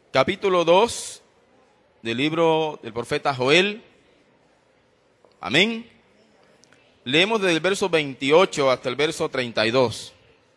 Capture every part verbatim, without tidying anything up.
capítulo dos del libro del profeta Joel. Amén. Leemos desde el verso veintiocho hasta el verso treinta y dos.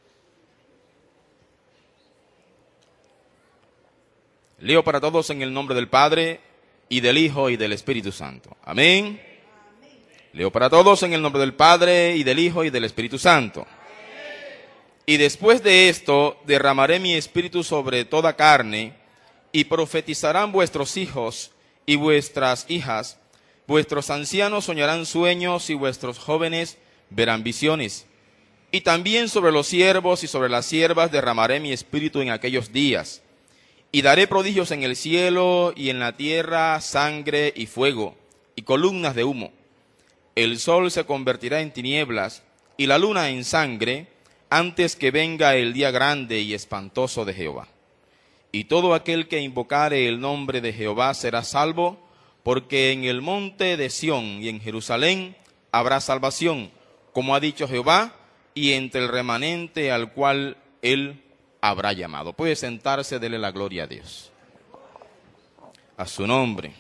Leo para todos en el nombre del Padre, y del Hijo, y del Espíritu Santo. Amén. Leo para todos en el nombre del Padre, y del Hijo, y del Espíritu Santo. Y después de esto derramaré mi espíritu sobre toda carne, y profetizarán vuestros hijos y vuestras hijas, vuestros ancianos soñarán sueños, y vuestros jóvenes verán visiones. Y también sobre los siervos y sobre las siervas derramaré mi espíritu en aquellos días. Y daré prodigios en el cielo y en la tierra, sangre y fuego, y columnas de humo. El sol se convertirá en tinieblas, y la luna en sangre, antes que venga el día grande y espantoso de Jehová. Y todo aquel que invocare el nombre de Jehová será salvo, porque en el monte de Sión y en Jerusalén habrá salvación, como ha dicho Jehová, y entre el remanente al cual él habrá llamado. Puede sentarse, dele la gloria a Dios. A su nombre.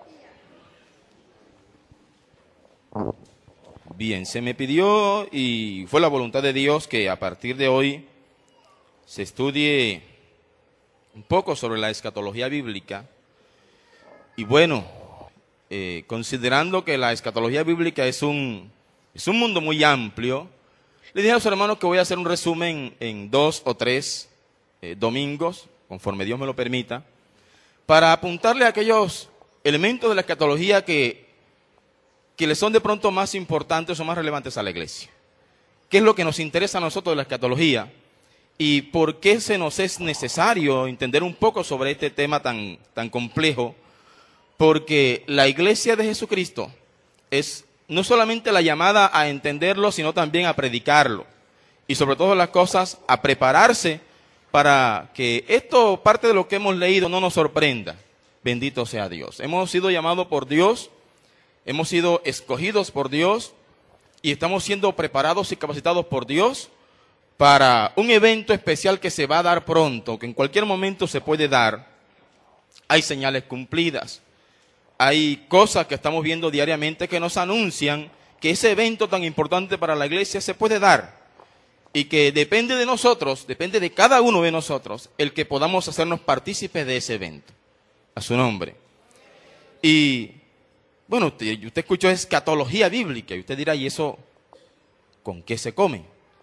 Bien, se me pidió y fue la voluntad de Dios que a partir de hoy se estudie un poco sobre la escatología bíblica. Y bueno, eh, considerando que la escatología bíblica es un, es un mundo muy amplio, le dije a los hermanos que voy a hacer un resumen en dos o tres eh, domingos, conforme Dios me lo permita, para apuntarle a aquellos elementos de la escatología que que le son de pronto más importantes o más relevantes a la iglesia. ¿Qué es lo que nos interesa a nosotros de la escatología? ¿Y por qué se nos es necesario entender un poco sobre este tema tan, tan complejo? Porque la iglesia de Jesucristo es no solamente la llamada a entenderlo, sino también a predicarlo. Y sobre todas las cosas, a prepararse para que esto, parte de lo que hemos leído, no nos sorprenda. Bendito sea Dios. Hemos sido llamados por Dios. Hemos sido escogidos por Dios y estamos siendo preparados y capacitados por Dios para un evento especial que se va a dar pronto, que en cualquier momento se puede dar. Hay señales cumplidas, hay cosas que estamos viendo diariamente que nos anuncian que ese evento tan importante para la iglesia se puede dar y que depende de nosotros, depende de cada uno de nosotros, el que podamos hacernos partícipes de ese evento. A su nombre. Y bueno, usted, usted escuchó escatología bíblica y usted dirá, ¿y eso con qué se come?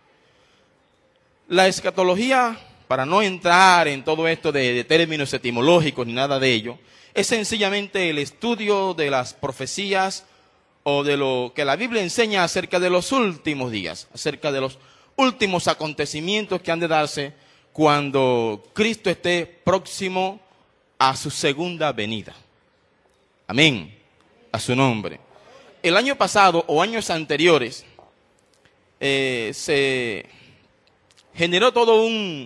La escatología, para no entrar en todo esto de, de términos etimológicos ni nada de ello, es sencillamente el estudio de las profecías o de lo que la Biblia enseña acerca de los últimos días, acerca de los últimos acontecimientos que han de darse cuando Cristo esté próximo a su segunda venida. Amén. A su nombre. El año pasado o años anteriores eh, se generó todo un,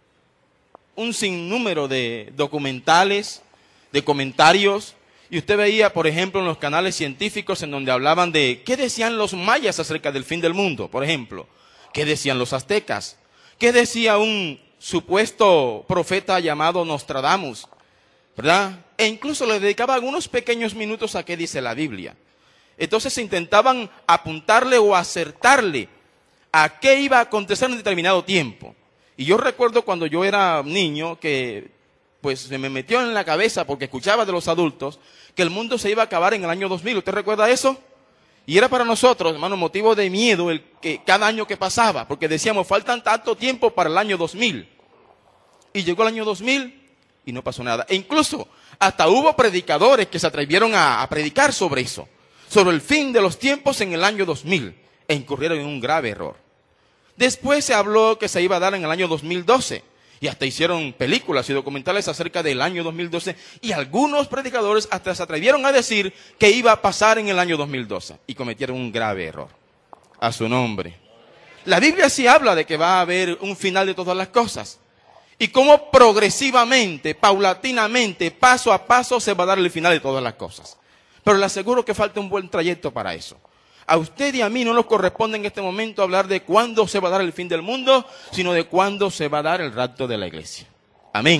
un sinnúmero de documentales, de comentarios, y usted veía, por ejemplo, en los canales científicos en donde hablaban de qué decían los mayas acerca del fin del mundo, por ejemplo, qué decían los aztecas, qué decía un supuesto profeta llamado Nostradamus, ¿verdad? E incluso le dedicaba algunos pequeños minutos a qué dice la Biblia. Entonces intentaban apuntarle o acertarle a qué iba a acontecer en determinado tiempo. Y yo recuerdo cuando yo era niño que pues se me metió en la cabeza porque escuchaba de los adultos que el mundo se iba a acabar en el año dos mil. ¿Usted recuerda eso? Y era para nosotros, hermano, motivo de miedo el que cada año que pasaba, porque decíamos, faltan tanto tiempo para el año dos mil. Y llegó el año dos mil y no pasó nada. E incluso hasta hubo predicadores que se atrevieron a, a predicar sobre eso, sobre el fin de los tiempos en el año dos mil, e incurrieron en un grave error. Después se habló que se iba a dar en el año dos mil doce, y hasta hicieron películas y documentales acerca del año dos mil doce, y algunos predicadores hasta se atrevieron a decir que iba a pasar en el año dos mil doce, y cometieron un grave error. A su nombre. La Biblia sí habla de que va a haber un final de todas las cosas, y cómo progresivamente, paulatinamente, paso a paso se va a dar el final de todas las cosas. Pero le aseguro que falta un buen trayecto para eso. A usted y a mí no nos corresponde en este momento hablar de cuándo se va a dar el fin del mundo, sino de cuándo se va a dar el rapto de la iglesia. Amén.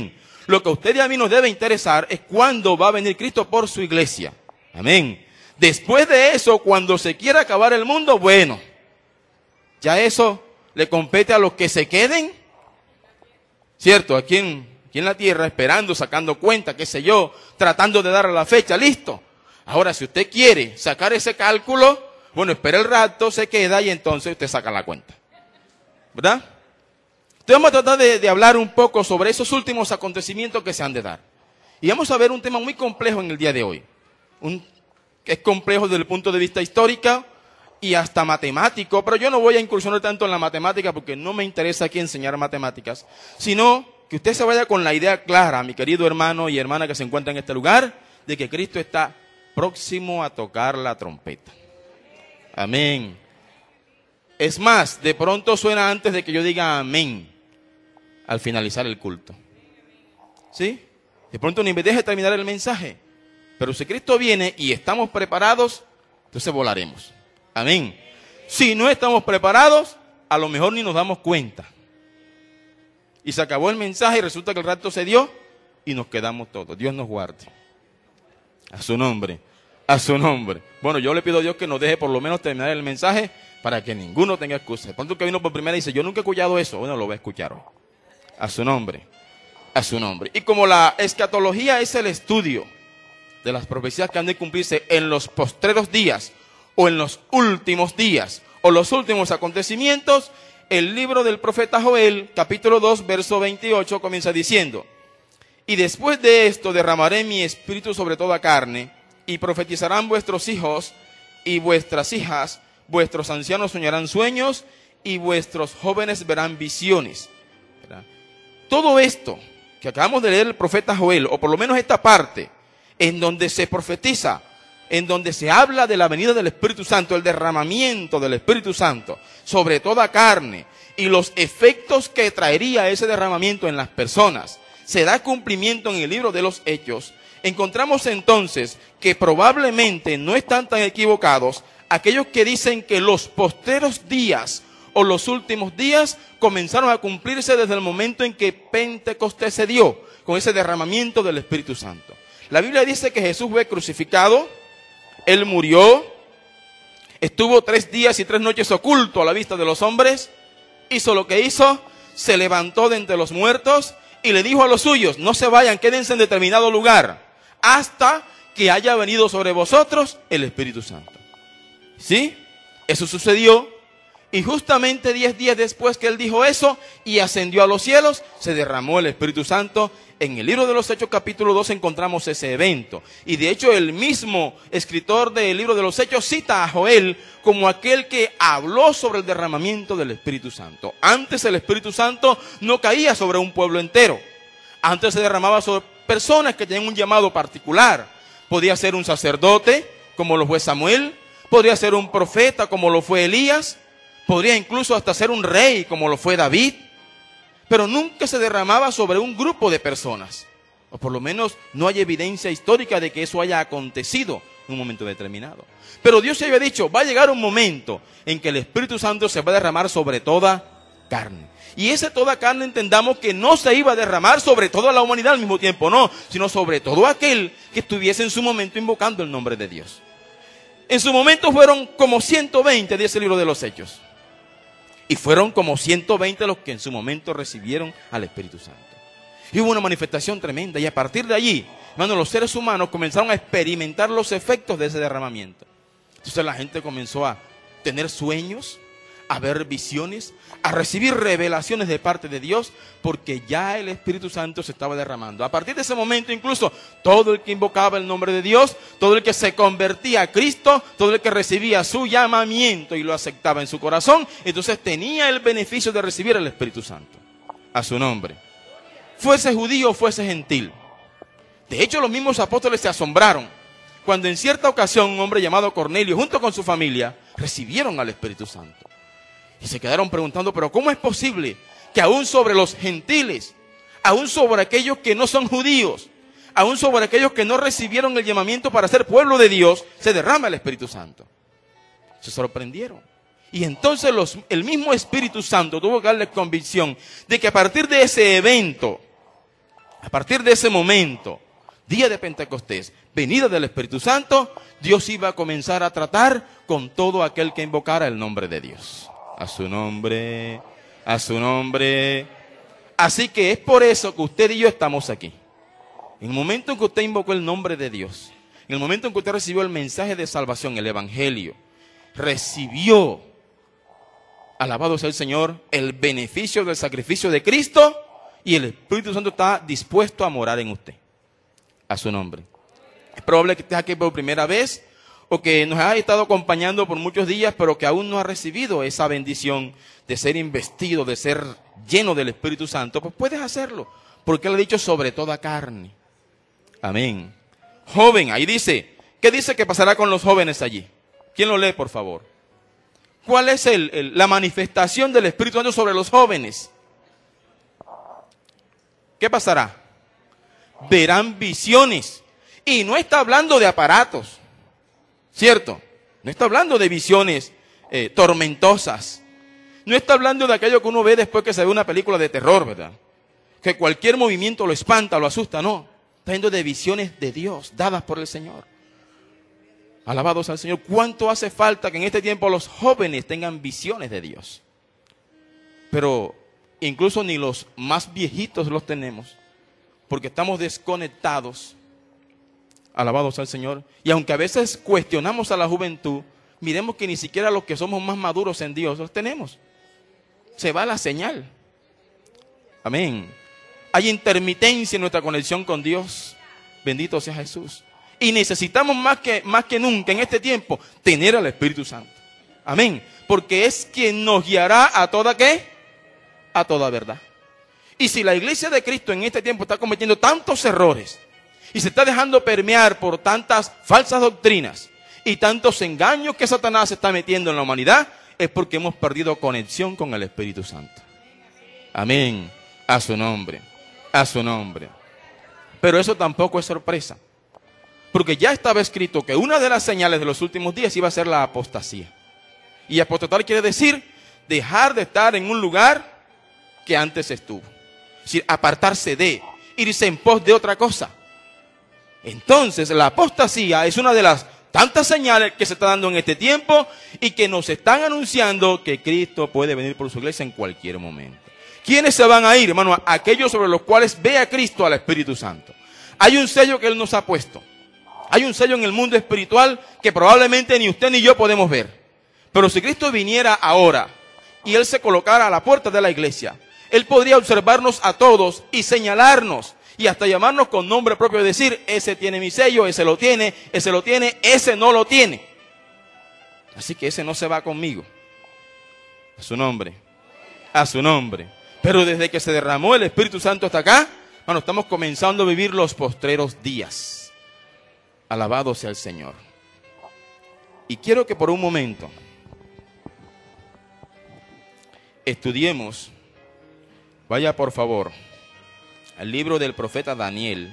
Lo que a usted y a mí nos debe interesar es cuándo va a venir Cristo por su iglesia. Amén. Después de eso, cuando se quiera acabar el mundo, bueno, ya eso le compete a los que se queden, ¿cierto? Aquí en, aquí en la tierra, esperando, sacando cuenta, qué sé yo, tratando de darle la fecha, listo. Ahora, si usted quiere sacar ese cálculo, bueno, espera el rato, se queda y entonces usted saca la cuenta. ¿Verdad? Entonces vamos a tratar de, de hablar un poco sobre esos últimos acontecimientos que se han de dar. Y vamos a ver un tema muy complejo en el día de hoy. Un, que es complejo desde el punto de vista histórico y hasta matemático, pero yo no voy a incursionar tanto en la matemática porque no me interesa aquí enseñar matemáticas, sino que usted se vaya con la idea clara, mi querido hermano y hermana que se encuentra en este lugar, de que Cristo está próximo a tocar la trompeta. Amén. Es más, de pronto suena antes de que yo diga amén, al finalizar el culto. ¿Sí? De pronto ni me deje terminar el mensaje. Pero si Cristo viene y estamos preparados, entonces volaremos. Amén. Si no estamos preparados, a lo mejor ni nos damos cuenta. Y se acabó el mensaje y resulta que el rato se dio y nos quedamos todos. Dios nos guarde. A su nombre. A su nombre. Bueno, yo le pido a Dios que nos deje por lo menos terminar el mensaje para que ninguno tenga excusa. De pronto que vino por primera y dice, yo nunca he escuchado eso. Bueno, lo voy a escuchar hoy. A su nombre. A su nombre. Y como la escatología es el estudio de las profecías que han de cumplirse en los postreros días o en los últimos días o los últimos acontecimientos, el libro del profeta Joel, capítulo dos, verso veintiocho, comienza diciendo: y después de esto derramaré mi espíritu sobre toda carne, y profetizarán vuestros hijos y vuestras hijas, vuestros ancianos soñarán sueños, y vuestros jóvenes verán visiones. ¿Verdad? Todo esto que acabamos de leer el profeta Joel, o por lo menos esta parte, en donde se profetiza, en donde se habla de la venida del Espíritu Santo, el derramamiento del Espíritu Santo sobre toda carne, y los efectos que traería ese derramamiento en las personas, se da cumplimiento en el libro de los Hechos. Encontramos entonces que probablemente no están tan equivocados aquellos que dicen que los postreros días o los últimos días comenzaron a cumplirse desde el momento en que Pentecostés se dio, con ese derramamiento del Espíritu Santo. La Biblia dice que Jesús fue crucificado, Él murió, estuvo tres días y tres noches oculto a la vista de los hombres, hizo lo que hizo, se levantó de entre los muertos y le dijo a los suyos, no se vayan, quédense en determinado lugar, hasta que haya venido sobre vosotros el Espíritu Santo. ¿Sí? Eso sucedió. Y justamente diez días después que Él dijo eso y ascendió a los cielos, se derramó el Espíritu Santo. En el libro de los Hechos capítulo dos encontramos ese evento. Y de hecho el mismo escritor del libro de los Hechos cita a Joel como aquel que habló sobre el derramamiento del Espíritu Santo. Antes el Espíritu Santo no caía sobre un pueblo entero. Antes se derramaba sobre personas que tenían un llamado particular. Podía ser un sacerdote, como lo fue Samuel. Podría ser un profeta, como lo fue Elías. Podría incluso hasta ser un rey, como lo fue David. Pero nunca se derramaba sobre un grupo de personas. O por lo menos no hay evidencia histórica de que eso haya acontecido en un momento determinado. Pero Dios se había dicho, va a llegar un momento en que el Espíritu Santo se va a derramar sobre toda carne. Y ese toda carne entendamos que no se iba a derramar sobre toda la humanidad al mismo tiempo, no. Sino sobre todo aquel que estuviese en su momento invocando el nombre de Dios. En su momento fueron como ciento veinte, dice el libro de los Hechos. Y fueron como ciento veinte los que en su momento recibieron al Espíritu Santo. Y hubo una manifestación tremenda. Y a partir de allí, hermano, los seres humanos comenzaron a experimentar los efectos de ese derramamiento. Entonces la gente comenzó a tener sueños, a ver visiones, a recibir revelaciones de parte de Dios, porque ya el Espíritu Santo se estaba derramando. A partir de ese momento, incluso, todo el que invocaba el nombre de Dios, todo el que se convertía a Cristo, todo el que recibía su llamamiento y lo aceptaba en su corazón, entonces tenía el beneficio de recibir el Espíritu Santo. A su nombre. Fuese judío o fuese gentil. De hecho, los mismos apóstoles se asombraron cuando en cierta ocasión un hombre llamado Cornelio, junto con su familia, recibieron al Espíritu Santo. Y se quedaron preguntando, pero ¿cómo es posible que aún sobre los gentiles, aún sobre aquellos que no son judíos, aún sobre aquellos que no recibieron el llamamiento para ser pueblo de Dios, se derrama el Espíritu Santo? Se sorprendieron. Y entonces los, el mismo Espíritu Santo tuvo que darles convicción de que a partir de ese evento, A partir de ese momento, día de Pentecostés, venida del Espíritu Santo, Dios iba a comenzar a tratar con todo aquel que invocara el nombre de Dios. A su nombre, a su nombre. Así que es por eso que usted y yo estamos aquí. En el momento en que usted invocó el nombre de Dios, en el momento en que usted recibió el mensaje de salvación, el Evangelio, recibió, alabado sea el Señor, el beneficio del sacrificio de Cristo, y el Espíritu Santo está dispuesto a morar en usted. A su nombre. Es probable que estés aquí por primera vez, o que nos haya estado acompañando por muchos días, pero que aún no ha recibido esa bendición de ser investido, de ser lleno del Espíritu Santo. Pues puedes hacerlo, porque Él ha dicho sobre toda carne. Amén. Joven, ahí dice, ¿qué dice que pasará con los jóvenes allí? ¿Quién lo lee, por favor? ¿Cuál es el, el, la manifestación del Espíritu Santo sobre los jóvenes? ¿Qué pasará? Verán visiones. Y no está hablando de aparatos, ¿cierto? No está hablando de visiones eh, tormentosas. No está hablando de aquello que uno ve después que se ve una película de terror, ¿verdad? Que cualquier movimiento lo espanta, lo asusta, no. Está hablando de visiones de Dios, dadas por el Señor. Alabados al Señor. ¿Cuánto hace falta que en este tiempo los jóvenes tengan visiones de Dios? Pero incluso ni los más viejitos los tenemos, porque estamos desconectados. Alabados al Señor. Y aunque a veces cuestionamos a la juventud, miremos que ni siquiera los que somos más maduros en Dios los tenemos. Se va la señal. Amén. Hay intermitencia en nuestra conexión con Dios. Bendito sea Jesús. Y necesitamos más que, más que nunca en este tiempo tener al Espíritu Santo. Amén. Porque es quien nos guiará a toda ¿qué? A toda verdad. Y si la iglesia de Cristo en este tiempo está cometiendo tantos errores y se está dejando permear por tantas falsas doctrinas y tantos engaños que Satanás está metiendo en la humanidad, es porque hemos perdido conexión con el Espíritu Santo. Amén. A su nombre. A su nombre. Pero eso tampoco es sorpresa, porque ya estaba escrito que una de las señales de los últimos días iba a ser la apostasía. Y apostatar quiere decir dejar de estar en un lugar que antes estuvo. Es decir, apartarse de, irse en pos de otra cosa. Entonces, la apostasía es una de las tantas señales que se está dando en este tiempo y que nos están anunciando que Cristo puede venir por su iglesia en cualquier momento. ¿Quiénes se van a ir, hermano? Aquellos sobre los cuales ve a Cristo, al Espíritu Santo. Hay un sello que Él nos ha puesto. Hay un sello en el mundo espiritual que probablemente ni usted ni yo podemos ver. Pero si Cristo viniera ahora y Él se colocara a la puerta de la iglesia, Él podría observarnos a todos y señalarnos y hasta llamarnos con nombre propio y decir, ese tiene mi sello, ese lo tiene, ese lo tiene, ese no lo tiene. Así que ese no se va conmigo. A su nombre. A su nombre. Pero desde que se derramó el Espíritu Santo hasta acá, bueno, estamos comenzando a vivir los postreros días. Alabado sea el Señor. Y quiero que por un momento estudiemos, vaya por favor, al libro del profeta Daniel.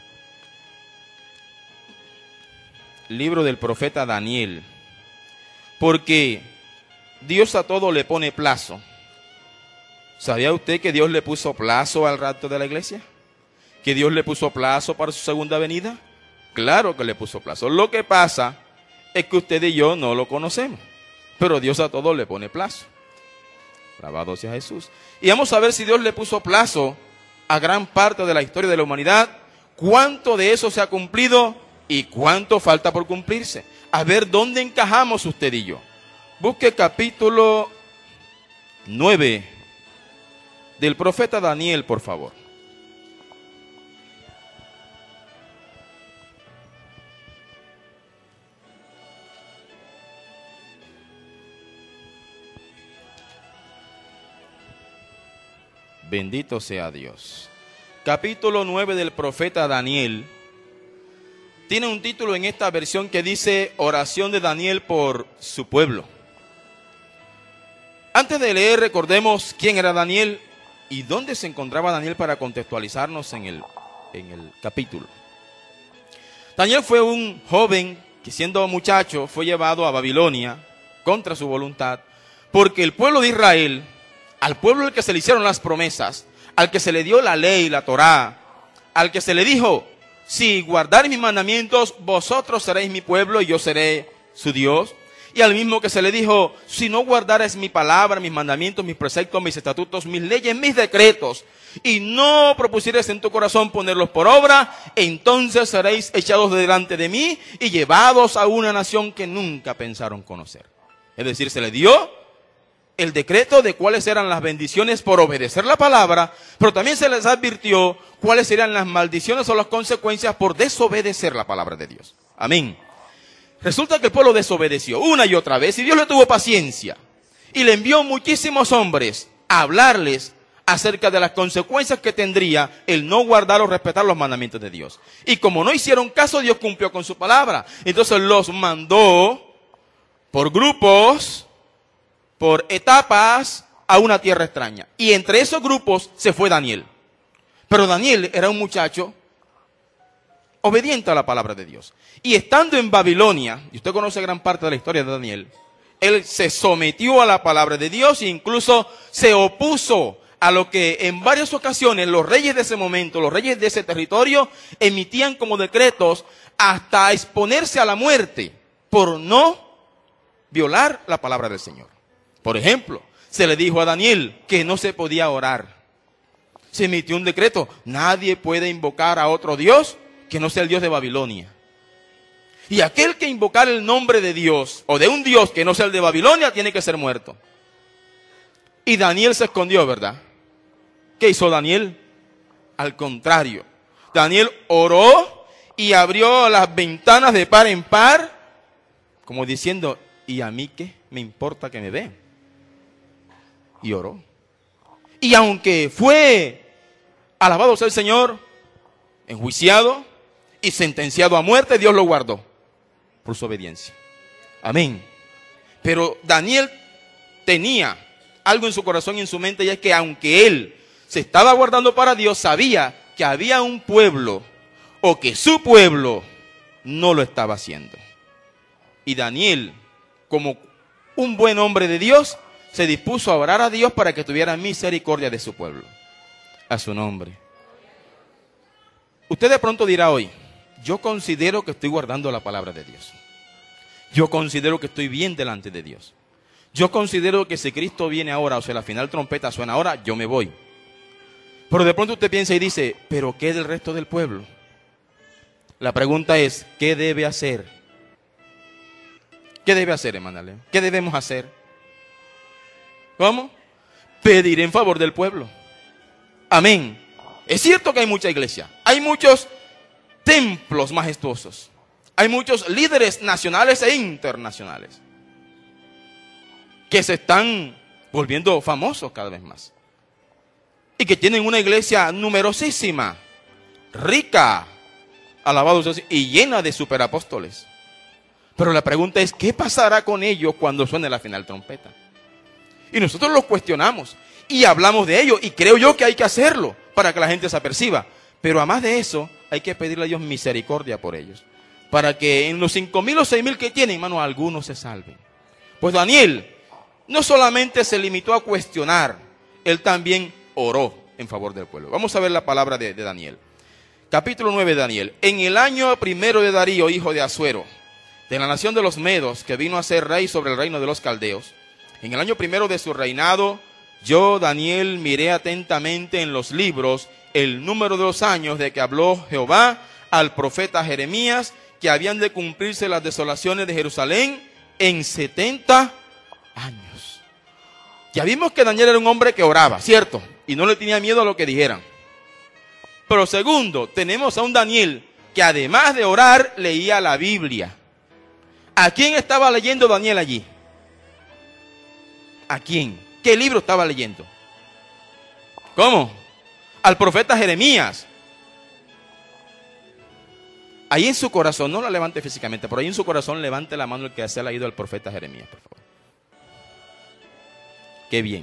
Libro del profeta Daniel. Porque Dios a todo le pone plazo. ¿Sabía usted que Dios le puso plazo al rapto de la iglesia? ¿Que Dios le puso plazo para su segunda venida? Claro que le puso plazo. Lo que pasa es que usted y yo no lo conocemos. Pero Dios a todo le pone plazo. Alabado sea Jesús. Y vamos a ver si Dios le puso plazo a gran parte de la historia de la humanidad. ¿Cuánto de eso se ha cumplido y cuánto falta por cumplirse? A ver dónde encajamos usted y yo. Busque capítulo nueve del profeta Daniel, por favor. Bendito sea Dios. Capítulo nueve del profeta Daniel. Tiene un título en esta versión que dice oración de Daniel por su pueblo. Antes de leer, recordemos quién era Daniel y dónde se encontraba Daniel para contextualizarnos en el, en el capítulo. Daniel fue un joven que siendo muchacho fue llevado a Babilonia contra su voluntad, porque el pueblo de Israel, al pueblo al que se le hicieron las promesas, al que se le dio la ley, la Torá, al que se le dijo, si guardaréis mis mandamientos, vosotros seréis mi pueblo y yo seré su Dios. Y al mismo que se le dijo, si no guardares mi palabra, mis mandamientos, mis preceptos, mis estatutos, mis leyes, mis decretos, y no propusieres en tu corazón ponerlos por obra, entonces seréis echados delante de mí y llevados a una nación que nunca pensaron conocer. Es decir, se le dio el decreto de cuáles eran las bendiciones por obedecer la palabra, pero también se les advirtió cuáles serían las maldiciones o las consecuencias por desobedecer la palabra de Dios. Amén. Resulta que el pueblo desobedeció una y otra vez y Dios le tuvo paciencia y le envió muchísimos hombres a hablarles acerca de las consecuencias que tendría el no guardar o respetar los mandamientos de Dios. Y como no hicieron caso, Dios cumplió con su palabra. Entonces los mandó por grupos, por etapas, a una tierra extraña. Y entre esos grupos se fue Daniel. Pero Daniel era un muchacho obediente a la palabra de Dios. Y estando en Babilonia, y usted conoce gran parte de la historia de Daniel, él se sometió a la palabra de Dios e incluso se opuso a lo que en varias ocasiones los reyes de ese momento, los reyes de ese territorio, emitían como decretos hasta exponerse a la muerte por no violar la palabra del Señor. Por ejemplo, se le dijo a Daniel que no se podía orar. Se emitió un decreto, nadie puede invocar a otro Dios que no sea el Dios de Babilonia. Y aquel que invocar el nombre de Dios, o de un Dios que no sea el de Babilonia, tiene que ser muerto. Y Daniel se escondió, ¿verdad? ¿Qué hizo Daniel? Al contrario, Daniel oró y abrió las ventanas de par en par, como diciendo, ¿y a mí qué me importa que me vean? Y oró. Y aunque fue, alabado sea el Señor, enjuiciado y sentenciado a muerte, Dios lo guardó por su obediencia. Amén. Pero Daniel tenía algo en su corazón y en su mente, y es que aunque él se estaba guardando para Dios, sabía que había un pueblo, o que su pueblo no lo estaba haciendo. Y Daniel, como un buen hombre de Dios, se dispuso a orar a Dios para que tuviera misericordia de su pueblo. A su nombre. Usted de pronto dirá hoy, yo considero que estoy guardando la palabra de Dios. Yo considero que estoy bien delante de Dios. Yo considero que si Cristo viene ahora, o sea, la final trompeta suena ahora, yo me voy. Pero de pronto usted piensa y dice, ¿pero qué del resto del pueblo? La pregunta es, ¿qué debe hacer? ¿Qué debe hacer, hermana? ¿Qué debemos hacer? ¿Cómo? Pedir en favor del pueblo. Amén. Es cierto que hay mucha iglesia, hay muchos templos majestuosos, hay muchos líderes nacionales e internacionales que se están volviendo famosos cada vez más y que tienen una iglesia numerosísima, rica, alabado sea, y llena de superapóstoles. Pero la pregunta es, ¿qué pasará con ellos cuando suene la final trompeta? Y nosotros los cuestionamos y hablamos de ello, y creo yo que hay que hacerlo para que la gente se aperciba. Pero además de eso, hay que pedirle a Dios misericordia por ellos, para que en los cinco mil o seis mil que tienen, hermano, algunos se salven. Pues Daniel no solamente se limitó a cuestionar, él también oró en favor del pueblo. Vamos a ver la palabra de, de Daniel. Capítulo nueve de Daniel. En el año primero de Darío, hijo de Asuero, de la nación de los Medos, que vino a ser rey sobre el reino de los caldeos, en el año primero de su reinado, yo, Daniel, miré atentamente en los libros el número de los años de que habló Jehová al profeta Jeremías, que habían de cumplirse las desolaciones de Jerusalén en setenta años. Ya vimos que Daniel era un hombre que oraba, ¿cierto? Y no le tenía miedo a lo que dijeran. Pero segundo, tenemos a un Daniel que además de orar, leía la Biblia. ¿A quién estaba leyendo Daniel allí? ¿A quién? ¿Qué libro estaba leyendo? ¿Cómo? Al profeta Jeremías. Ahí en su corazón, no la levante físicamente, pero ahí en su corazón levante la mano el que se ha leído al profeta Jeremías, por favor. Qué bien.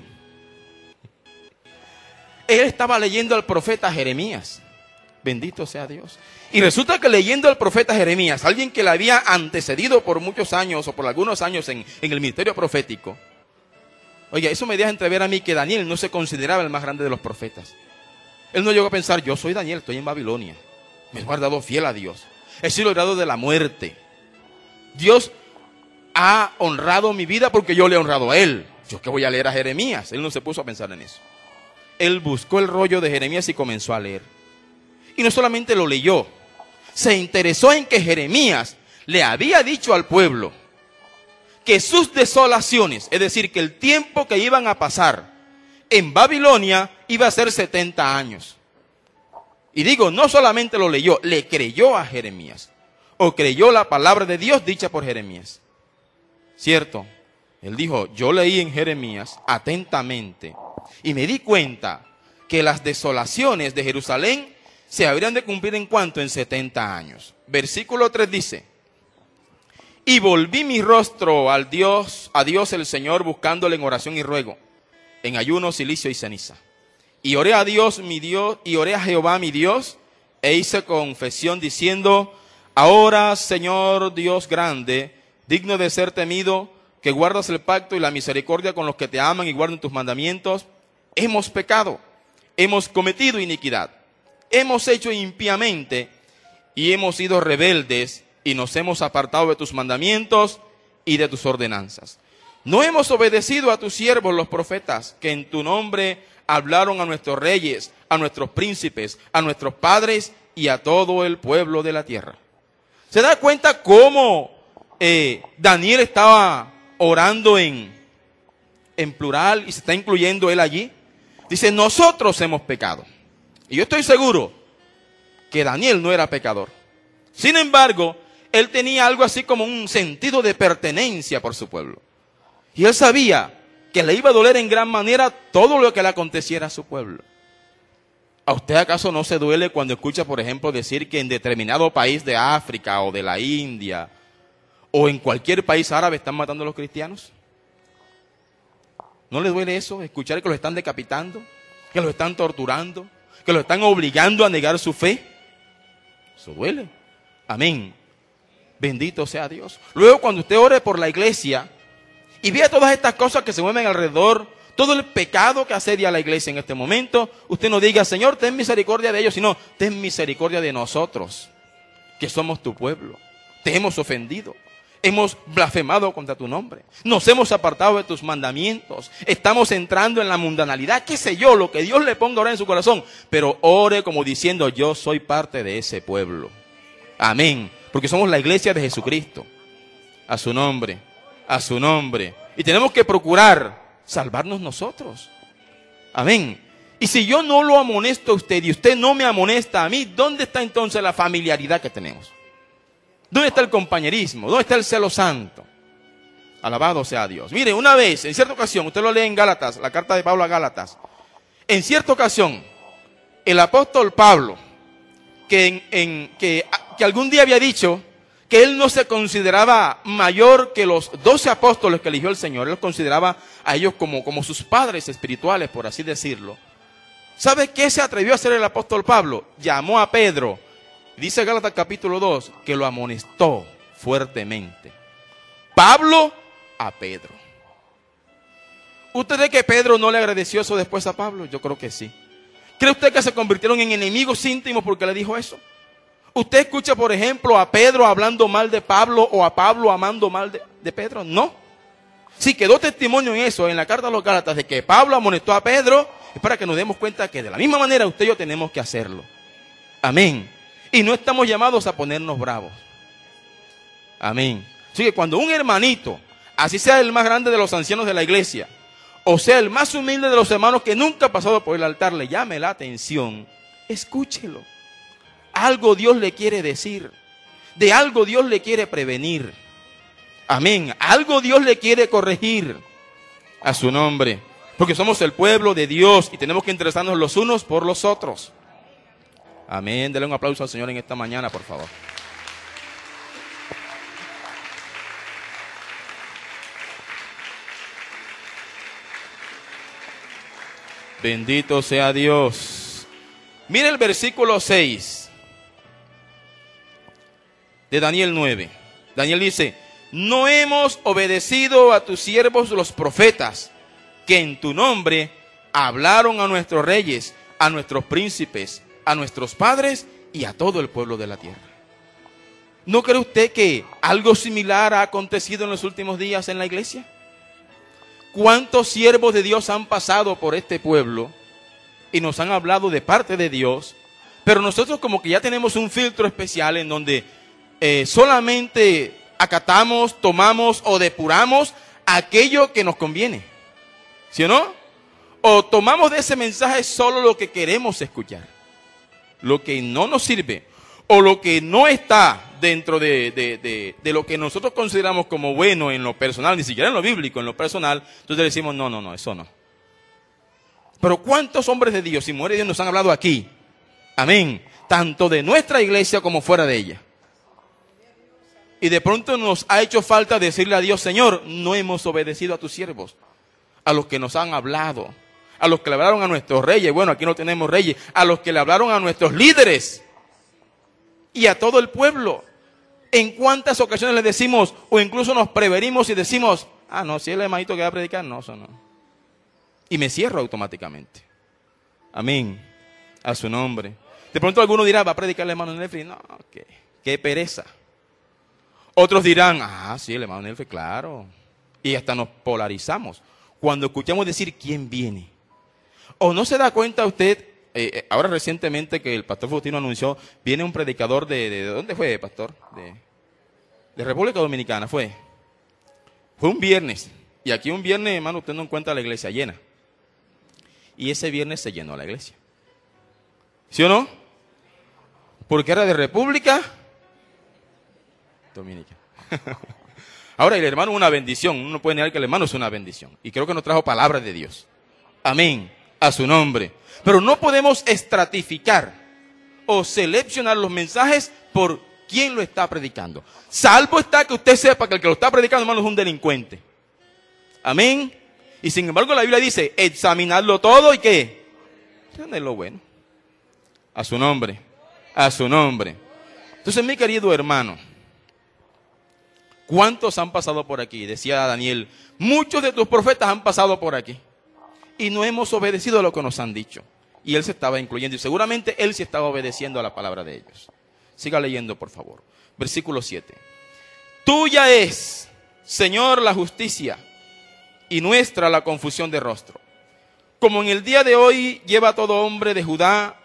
Él estaba leyendo al profeta Jeremías. Bendito sea Dios. Y resulta que leyendo al profeta Jeremías, alguien que le había antecedido por muchos años o por algunos años en, en el ministerio profético, oiga, eso me deja entrever a mí que Daniel no se consideraba el más grande de los profetas. Él no llegó a pensar, yo soy Daniel, estoy en Babilonia. Me he guardado fiel a Dios. He sido librado de la muerte. Dios ha honrado mi vida porque yo le he honrado a Él. Yo que voy a leer a Jeremías. Él no se puso a pensar en eso. Él buscó el rollo de Jeremías y comenzó a leer. Y no solamente lo leyó, se interesó en que Jeremías le había dicho al pueblo que sus desolaciones, es decir, que el tiempo que iban a pasar en Babilonia iba a ser setenta años. Y digo, no solamente lo leyó, le creyó a Jeremías, o creyó la palabra de Dios dicha por Jeremías. ¿Cierto? Él dijo, yo leí en Jeremías atentamente y me di cuenta que las desolaciones de Jerusalén se habrían de cumplir en cuanto en setenta años. Versículo tres dice, y volví mi rostro al Dios, a Dios el Señor, buscándole en oración y ruego, en ayuno, cilicio y ceniza. Y oré a Dios mi Dios, y oré a Jehová mi Dios, e hice confesión diciendo, ahora Señor Dios grande, digno de ser temido, que guardas el pacto y la misericordia con los que te aman y guardan tus mandamientos, hemos pecado, hemos cometido iniquidad, hemos hecho impíamente y hemos sido rebeldes y nos hemos apartado de tus mandamientos y de tus ordenanzas. No hemos obedecido a tus siervos los profetas, que en tu nombre hablaron a nuestros reyes, a nuestros príncipes, a nuestros padres y a todo el pueblo de la tierra. ¿Se da cuenta cómo eh, Daniel estaba orando en, en plural y se está incluyendo él allí? Dice, nosotros hemos pecado. Y yo estoy seguro que Daniel no era pecador. Sin embargo, él tenía algo así como un sentido de pertenencia por su pueblo. Y él sabía que le iba a doler en gran manera todo lo que le aconteciera a su pueblo. ¿A usted acaso no se duele cuando escucha, por ejemplo, decir que en determinado país de África o de la India o en cualquier país árabe están matando a los cristianos? ¿No le duele eso? Escuchar que los están decapitando, que los están torturando, que los están obligando a negar su fe. Eso duele. Amén. Bendito sea Dios. Luego, cuando usted ore por la iglesia y vea todas estas cosas que se mueven alrededor, todo el pecado que asedia a la iglesia en este momento, usted no diga, Señor, ten misericordia de ellos, sino ten misericordia de nosotros, que somos tu pueblo. Te hemos ofendido, hemos blasfemado contra tu nombre, nos hemos apartado de tus mandamientos, estamos entrando en la mundanalidad, qué sé yo, lo que Dios le ponga ahora en su corazón, pero ore como diciendo, yo soy parte de ese pueblo. Amén, porque somos la iglesia de Jesucristo. A su nombre, a su nombre. Y tenemos que procurar salvarnos nosotros. Amén. Y si yo no lo amonesto a usted y usted no me amonesta a mí, ¿dónde está entonces la familiaridad que tenemos? ¿Dónde está el compañerismo? ¿Dónde está el celo santo? Alabado sea Dios. Mire, una vez, en cierta ocasión, usted lo lee en Gálatas, la carta de Pablo a Gálatas. En cierta ocasión, el apóstol Pablo, que, en, en, que, que algún día había dicho que él no se consideraba mayor que los doce apóstoles que eligió el Señor, él los consideraba a ellos como, como sus padres espirituales, por así decirlo. ¿Sabe qué se atrevió a hacer el apóstol Pablo? Llamó a Pedro, dice Gálatas capítulo dos, que lo amonestó fuertemente. Pablo a Pedro. ¿Usted cree que Pedro no le agradeció eso después a Pablo? Yo creo que sí. ¿Cree usted que se convirtieron en enemigos íntimos porque le dijo eso? ¿Usted escucha, por ejemplo, a Pedro hablando mal de Pablo o a Pablo amando mal de, de Pedro? No. Si quedó testimonio en eso, en la carta a los Gálatas, de que Pablo amonestó a Pedro, es para que nos demos cuenta que de la misma manera usted y yo tenemos que hacerlo. Amén. Y no estamos llamados a ponernos bravos. Amén. Así que cuando un hermanito, así sea el más grande de los ancianos de la iglesia, o sea el más humilde de los hermanos que nunca ha pasado por el altar, le llame la atención, escúchelo. Algo Dios le quiere decir, de algo Dios le quiere prevenir. Amén. Algo Dios le quiere corregir. A su nombre. Porque somos el pueblo de Dios y tenemos que interesarnos los unos por los otros. Amén. Dele un aplauso al Señor en esta mañana, por favor. Bendito sea Dios. Mire el versículo seis. De Daniel nueve. Daniel dice, no hemos obedecido a tus siervos los profetas, que en tu nombre hablaron a nuestros reyes, a nuestros príncipes, a nuestros padres y a todo el pueblo de la tierra. ¿No cree usted que algo similar ha acontecido en los últimos días en la iglesia? ¿Cuántos siervos de Dios han pasado por este pueblo y nos han hablado de parte de Dios? Pero nosotros como que ya tenemos un filtro especial en donde eh, solamente acatamos, tomamos o depuramos aquello que nos conviene. ¿Sí o no? O tomamos de ese mensaje solo lo que queremos escuchar. Lo que no nos sirve o lo que no está dentro de, de, de, de lo que nosotros consideramos como bueno en lo personal, ni siquiera en lo bíblico, en lo personal, entonces decimos, no, no, no, eso no. Pero ¿cuántos hombres de Dios y mujeres de Dios nos han hablado aquí? Amén. Tanto de nuestra iglesia como fuera de ella. Y de pronto nos ha hecho falta decirle a Dios, Señor, no hemos obedecido a tus siervos, a los que nos han hablado, a los que le hablaron a nuestros reyes. Bueno, aquí no tenemos reyes. A los que le hablaron a nuestros líderes y a todo el pueblo. ¿En cuántas ocasiones le decimos o incluso nos prevenimos y decimos, ah, no, si es el hermanito que va a predicar, no, eso no? Y me cierro automáticamente. Amén. A su nombre. De pronto alguno dirá, va a predicar el hermano Nelfi. No, qué, qué pereza. Otros dirán, ah, sí, el hermano Nelfi, claro. Y hasta nos polarizamos cuando escuchamos decir quién viene. ¿O no se da cuenta usted, eh, ahora recientemente que el pastor Faustino anunció, viene un predicador de, de, ¿de dónde fue, pastor? De, de República Dominicana, fue. Fue un viernes. Y aquí un viernes, hermano, usted no encuentra la iglesia llena. Y ese viernes se llenó la iglesia. ¿Sí o no? Porque era de República Dominicana. Ahora, el hermano es una bendición. Uno no puede negar que el hermano es una bendición. Y creo que nos trajo palabras de Dios. Amén. A su nombre. Pero no podemos estratificar o seleccionar los mensajes por quién lo está predicando. Salvo está que usted sepa que el que lo está predicando, hermano, es un delincuente. Amén. Y sin embargo la Biblia dice, examinarlo todo y ¿qué? Es lo bueno. A su nombre. A su nombre. Entonces, mi querido hermano, ¿cuántos han pasado por aquí? Decía Daniel, muchos de tus profetas han pasado por aquí. Y no hemos obedecido a lo que nos han dicho. Y él se estaba incluyendo. Y seguramente él se estaba obedeciendo a la palabra de ellos. Siga leyendo, por favor. Versículo siete. Tuya es, Señor, la justicia, y nuestra la confusión de rostro. Como en el día de hoy lleva todo hombre de Judá,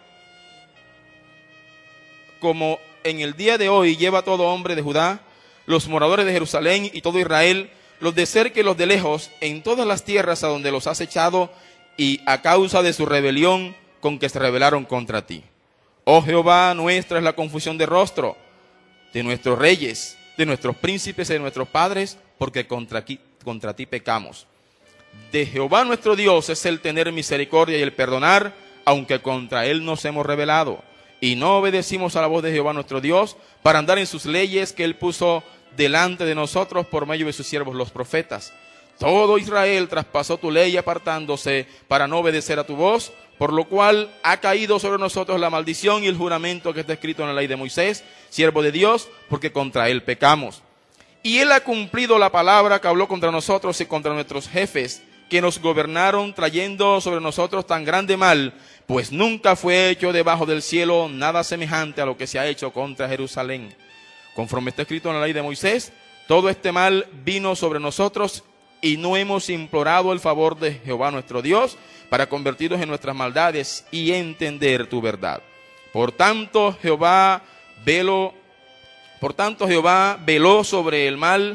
como en el día de hoy lleva todo hombre de Judá, los moradores de Jerusalén y todo Israel, los de cerca y los de lejos, en todas las tierras a donde los has echado, y a causa de su rebelión con que se rebelaron contra ti. Oh Jehová, nuestra es la confusión de rostro de nuestros reyes, de nuestros príncipes y de nuestros padres, porque contra, aquí, contra ti pecamos. De Jehová nuestro Dios es el tener misericordia y el perdonar, aunque contra él nos hemos rebelado. Y no obedecimos a la voz de Jehová nuestro Dios para andar en sus leyes que él puso delante de nosotros por medio de sus siervos los profetas. Todo Israel traspasó tu ley apartándose para no obedecer a tu voz, por lo cual ha caído sobre nosotros la maldición y el juramento que está escrito en la ley de Moisés, siervo de Dios, porque contra él pecamos. Y él ha cumplido la palabra que habló contra nosotros y contra nuestros jefes, que nos gobernaron trayendo sobre nosotros tan grande mal, pues nunca fue hecho debajo del cielo nada semejante a lo que se ha hecho contra Jerusalén. Conforme está escrito en la ley de Moisés, todo este mal vino sobre nosotros y no hemos implorado el favor de Jehová nuestro Dios para convertirnos en nuestras maldades y entender tu verdad. Por tanto, Jehová veló, por tanto Jehová veló sobre el mal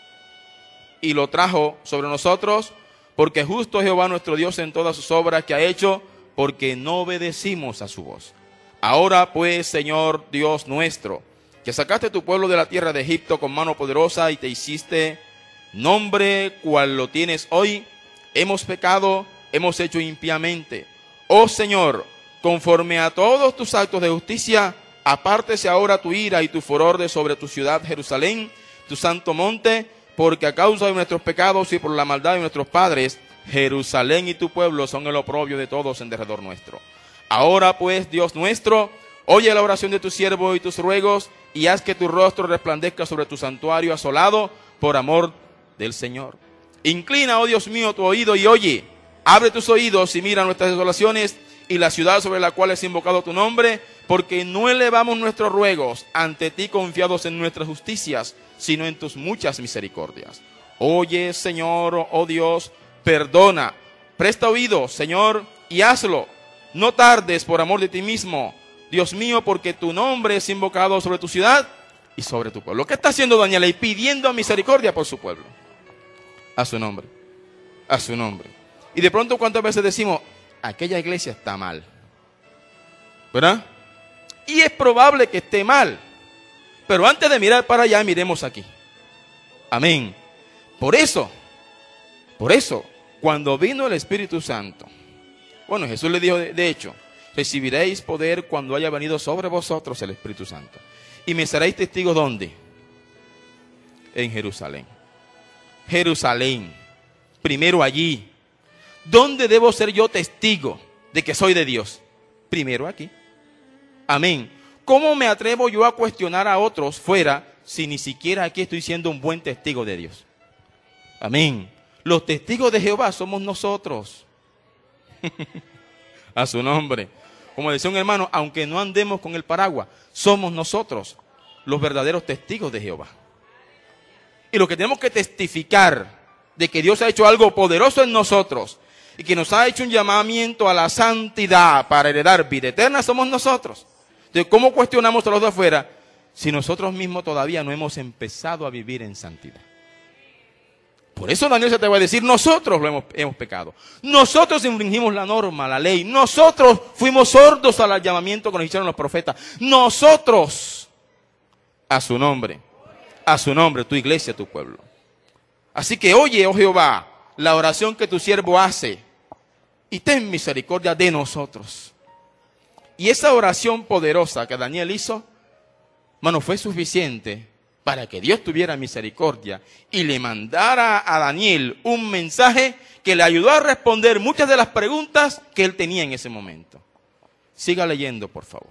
y lo trajo sobre nosotros, porque justo Jehová nuestro Dios en todas sus obras que ha hecho, porque no obedecimos a su voz. Ahora pues, Señor Dios nuestro, que sacaste tu pueblo de la tierra de Egipto con mano poderosa y te hiciste nombre cual lo tienes hoy, hemos pecado, hemos hecho impíamente. Oh Señor, conforme a todos tus actos de justicia, apártese ahora tu ira y tu furor de sobre tu ciudad Jerusalén, tu santo monte, porque a causa de nuestros pecados y por la maldad de nuestros padres, Jerusalén y tu pueblo son el oprobio de todos en derredor nuestro. Ahora pues, Dios nuestro, oye la oración de tu siervo y tus ruegos, y haz que tu rostro resplandezca sobre tu santuario asolado, por amor del Señor. Inclina, oh Dios mío, tu oído y oye. Abre tus oídos y mira nuestras desolaciones, y la ciudad sobre la cual es invocado tu nombre, porque no elevamos nuestros ruegos ante ti confiados en nuestras justicias, sino en tus muchas misericordias. Oye, Señor, oh Dios, perdona, presta oído, Señor, y hazlo. No tardes por amor de ti mismo, Dios mío, porque tu nombre es invocado sobre tu ciudad y sobre tu pueblo. ¿Qué está haciendo Daniel ahí? Pidiendo misericordia por su pueblo. A su nombre, a su nombre. Y de pronto, ¿cuántas veces decimos, aquella iglesia está mal? ¿Verdad? Y es probable que esté mal. Pero antes de mirar para allá, miremos aquí. Amén. Por eso, por eso, cuando vino el Espíritu Santo, bueno, Jesús le dijo, de, de hecho, recibiréis poder cuando haya venido sobre vosotros el Espíritu Santo. Y me seréis testigos, ¿dónde? En Jerusalén. Jerusalén. Primero allí. ¿Dónde debo ser yo testigo de que soy de Dios? Primero aquí. Amén. ¿Cómo me atrevo yo a cuestionar a otros fuera si ni siquiera aquí estoy siendo un buen testigo de Dios? Amén. Los testigos de Jehová somos nosotros. A su nombre. Como decía un hermano, aunque no andemos con el paraguas, somos nosotros los verdaderos testigos de Jehová. Y lo que tenemos que testificar de que Dios ha hecho algo poderoso en nosotros y que nos ha hecho un llamamiento a la santidad para heredar vida eterna, somos nosotros. Entonces, ¿cómo cuestionamos a los de afuera si nosotros mismos todavía no hemos empezado a vivir en santidad? Por eso Daniel se te va a decir, nosotros lo hemos, hemos pecado. Nosotros infringimos la norma, la ley. Nosotros fuimos sordos al llamamiento que nos hicieron los profetas. Nosotros, a su nombre, a su nombre, tu iglesia, tu pueblo. Así que oye, oh Jehová, la oración que tu siervo hace y ten misericordia de nosotros. Y esa oración poderosa que Daniel hizo, mano, fue suficiente para que Dios tuviera misericordia y le mandara a Daniel un mensaje que le ayudó a responder muchas de las preguntas que él tenía en ese momento. Siga leyendo, por favor.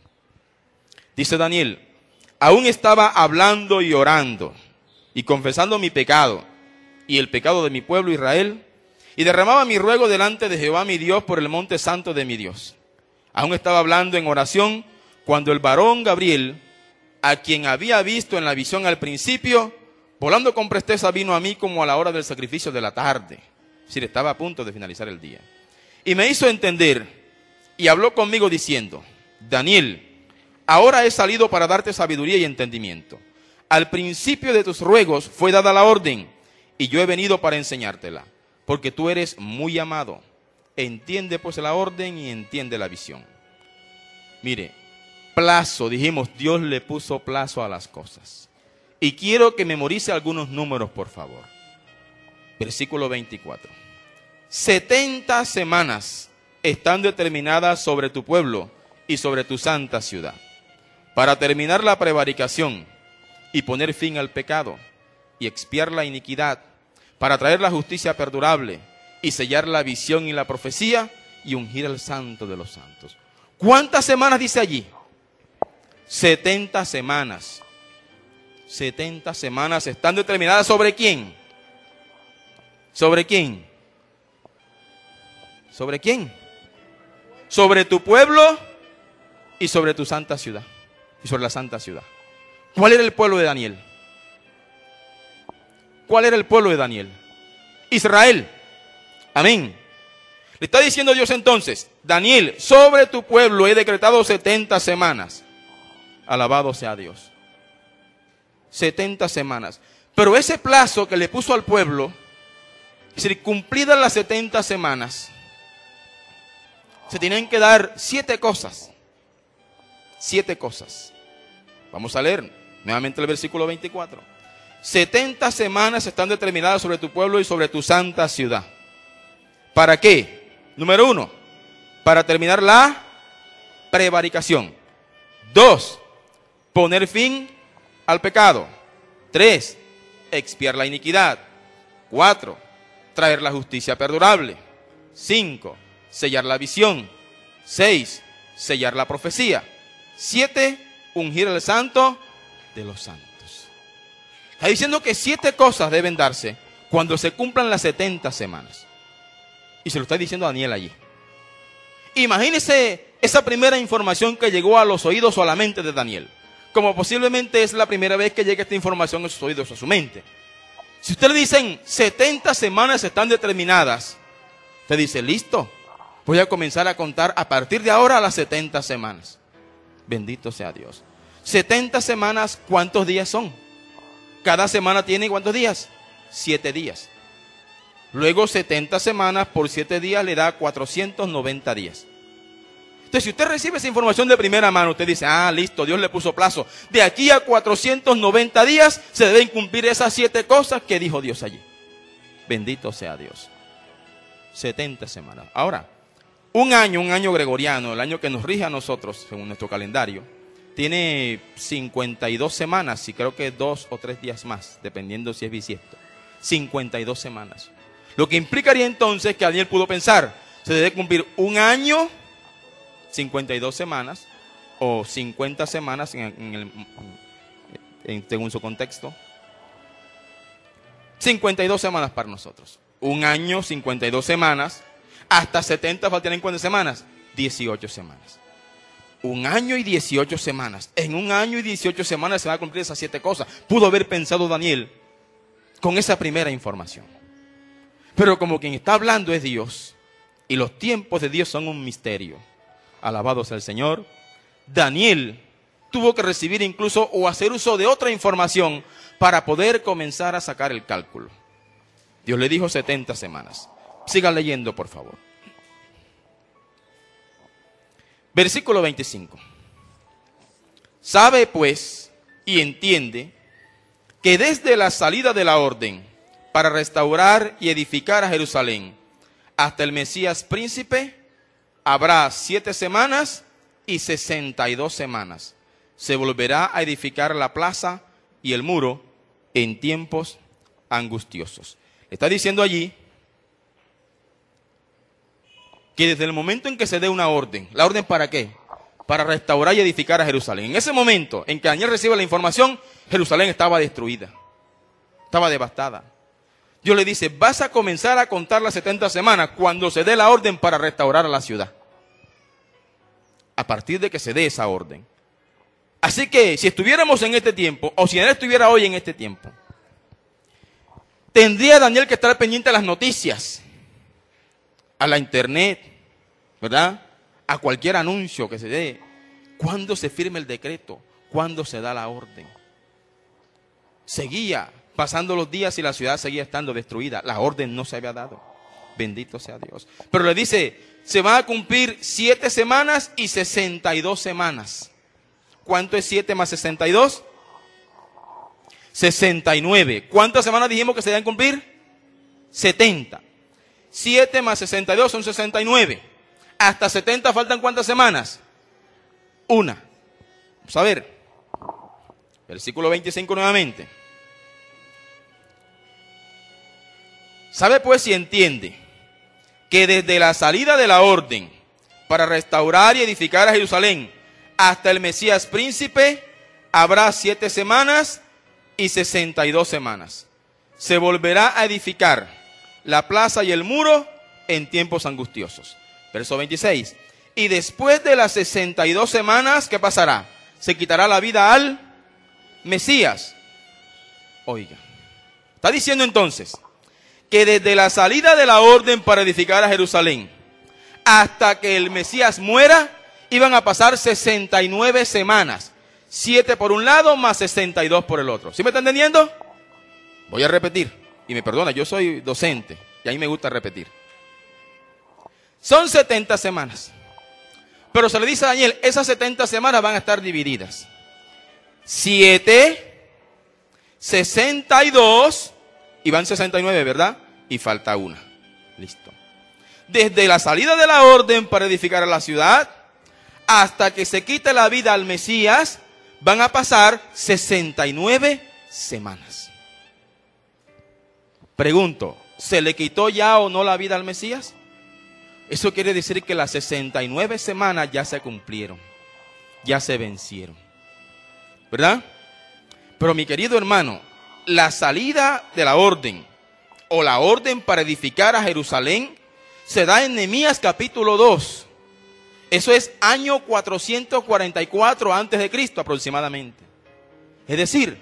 Dice Daniel, aún estaba hablando y orando y confesando mi pecado y el pecado de mi pueblo Israel, y derramaba mi ruego delante de Jehová mi Dios por el monte santo de mi Dios. Aún estaba hablando en oración cuando el varón Gabriel, a quien había visto en la visión al principio, volando con presteza vino a mí como a la hora del sacrificio de la tarde. Es decir, estaba a punto de finalizar el día. Y me hizo entender y habló conmigo diciendo, Daniel, ahora he salido para darte sabiduría y entendimiento. Al principio de tus ruegos fue dada la orden y yo he venido para enseñártela, porque tú eres muy amado. Entiende pues la orden y entiende la visión. Mire, plazo, dijimos, Dios le puso plazo a las cosas. Y quiero que memorice algunos números, por favor. Versículo veinticuatro. setenta semanas están determinadas sobre tu pueblo y sobre tu santa ciudad, para terminar la prevaricación y poner fin al pecado y expiar la iniquidad, para traer la justicia perdurable y sellar la visión y la profecía y ungir al santo de los santos. ¿Cuántas semanas dice allí? setenta semanas. setenta semanas están determinadas ¿sobre quién? ¿Sobre quién? ¿Sobre quién? Sobre tu pueblo y sobre tu santa ciudad. Y sobre la santa ciudad. ¿Cuál era el pueblo de Daniel? ¿Cuál era el pueblo de Daniel? Israel. Amén. Le está diciendo Dios entonces, Daniel, sobre tu pueblo he decretado setenta semanas. Alabado sea Dios. setenta semanas. Pero ese plazo que le puso al pueblo, es decir, cumplidas las setenta semanas, se tienen que dar siete cosas. Siete cosas. Vamos a leer nuevamente el versículo veinticuatro. setenta semanas están determinadas sobre tu pueblo y sobre tu santa ciudad. ¿Para qué? Número uno, para terminar la prevaricación. Dos, poner fin al pecado. Tres, expiar la iniquidad. Cuatro, traer la justicia perdurable. Cinco, sellar la visión. Seis, sellar la profecía. Siete, ungir al santo de los santos. Está diciendo que siete cosas deben darse cuando se cumplan las setenta semanas. Y se lo está diciendo Daniel allí. Imagínese esa primera información que llegó a los oídos o a la mente de Daniel. Como posiblemente es la primera vez que llega esta información a sus oídos o a su mente. Si usted le dicen setenta semanas están determinadas, usted dice, listo, voy a comenzar a contar a partir de ahora las setenta semanas. Bendito sea Dios. setenta semanas, ¿cuántos días son? Cada semana tiene ¿cuántos días? siete días. Luego setenta semanas por siete días le da cuatrocientos noventa días. Entonces, si usted recibe esa información de primera mano, usted dice, ah, listo, Dios le puso plazo. De aquí a cuatrocientos noventa días se deben cumplir esas siete cosas que dijo Dios allí. Bendito sea Dios. setenta semanas. Ahora, un año, un año gregoriano, el año que nos rige a nosotros, según nuestro calendario, tiene cincuenta y dos semanas y creo que dos o tres días más, dependiendo si es bisiesto. cincuenta y dos semanas. Lo que implicaría entonces que Daniel pudo pensar, se debe cumplir un año, cincuenta y dos semanas, o cincuenta semanas en, en el, en, según su contexto. cincuenta y dos semanas para nosotros. Un año, cincuenta y dos semanas, hasta setenta faltarían cuántas semanas, dieciocho semanas. Un año y dieciocho semanas. En un año y dieciocho semanas se van a cumplir esas siete cosas. Pudo haber pensado Daniel con esa primera información. Pero como quien está hablando es Dios, y los tiempos de Dios son un misterio. Alabado sea el Señor. Daniel tuvo que recibir incluso o hacer uso de otra información para poder comenzar a sacar el cálculo. Dios le dijo setenta semanas. Siga leyendo, por favor. Versículo veinticinco. Sabe pues y entiende que desde la salida de la orden para restaurar y edificar a Jerusalén hasta el Mesías príncipe habrá siete semanas y sesenta y dos semanas. Se volverá a edificar la plaza y el muro en tiempos angustiosos. Está diciendo allí que desde el momento en que se dé una orden, ¿la orden para qué? Para restaurar y edificar a Jerusalén. En ese momento en que Daniel recibe la información, Jerusalén estaba destruida, estaba devastada. Dios le dice, vas a comenzar a contar las setenta semanas cuando se dé la orden para restaurar a la ciudad. A partir de que se dé esa orden. Así que si estuviéramos en este tiempo, o si Daniel estuviera hoy en este tiempo, tendría Daniel que estar pendiente a las noticias, a la internet, ¿verdad? A cualquier anuncio que se dé. ¿Cuándo se firme el decreto? ¿Cuándo se da la orden? Seguía pasando los días y la ciudad seguía estando destruida. La orden no se había dado. Bendito sea Dios. Pero le dice, se van a cumplir siete semanas y sesenta y dos semanas. ¿Cuánto es siete más sesenta y dos? sesenta y nueve. ¿Cuántas semanas dijimos que se deben cumplir? setenta. siete más sesenta y dos son sesenta y nueve. Hasta setenta faltan ¿cuántas semanas? Una. Vamos a ver. Versículo veinticinco nuevamente. Sabe pues si entiende que desde la salida de la orden para restaurar y edificar a Jerusalén hasta el Mesías príncipe habrá siete semanas y sesenta y dos semanas. Se volverá a edificar la plaza y el muro en tiempos angustiosos. Verso veintiséis. Y después de las sesenta y dos semanas, ¿qué pasará? Se quitará la vida al Mesías. Oiga, está diciendo entonces que desde la salida de la orden para edificar a Jerusalén hasta que el Mesías muera, iban a pasar sesenta y nueve semanas. siete por un lado más sesenta y dos por el otro. ¿Sí me está entendiendo? Voy a repetir. Y me perdona, yo soy docente y a mí me gusta repetir. Son setenta semanas. Pero se le dice a Daniel, esas setenta semanas van a estar divididas. siete, sesenta y dos, y van sesenta y nueve, ¿verdad? Y falta una. Listo. Desde la salida de la orden para edificar a la ciudad, hasta que se quite la vida al Mesías, van a pasar sesenta y nueve semanas. Pregunto, ¿se le quitó ya o no la vida al Mesías? Eso quiere decir que las sesenta y nueve semanas ya se cumplieron, ya se vencieron, ¿verdad? Pero mi querido hermano, la salida de la orden o la orden para edificar a Jerusalén se da en Nehemías capítulo dos. Eso es año cuatrocientos cuarenta y cuatro antes de Cristo aproximadamente. Es decir,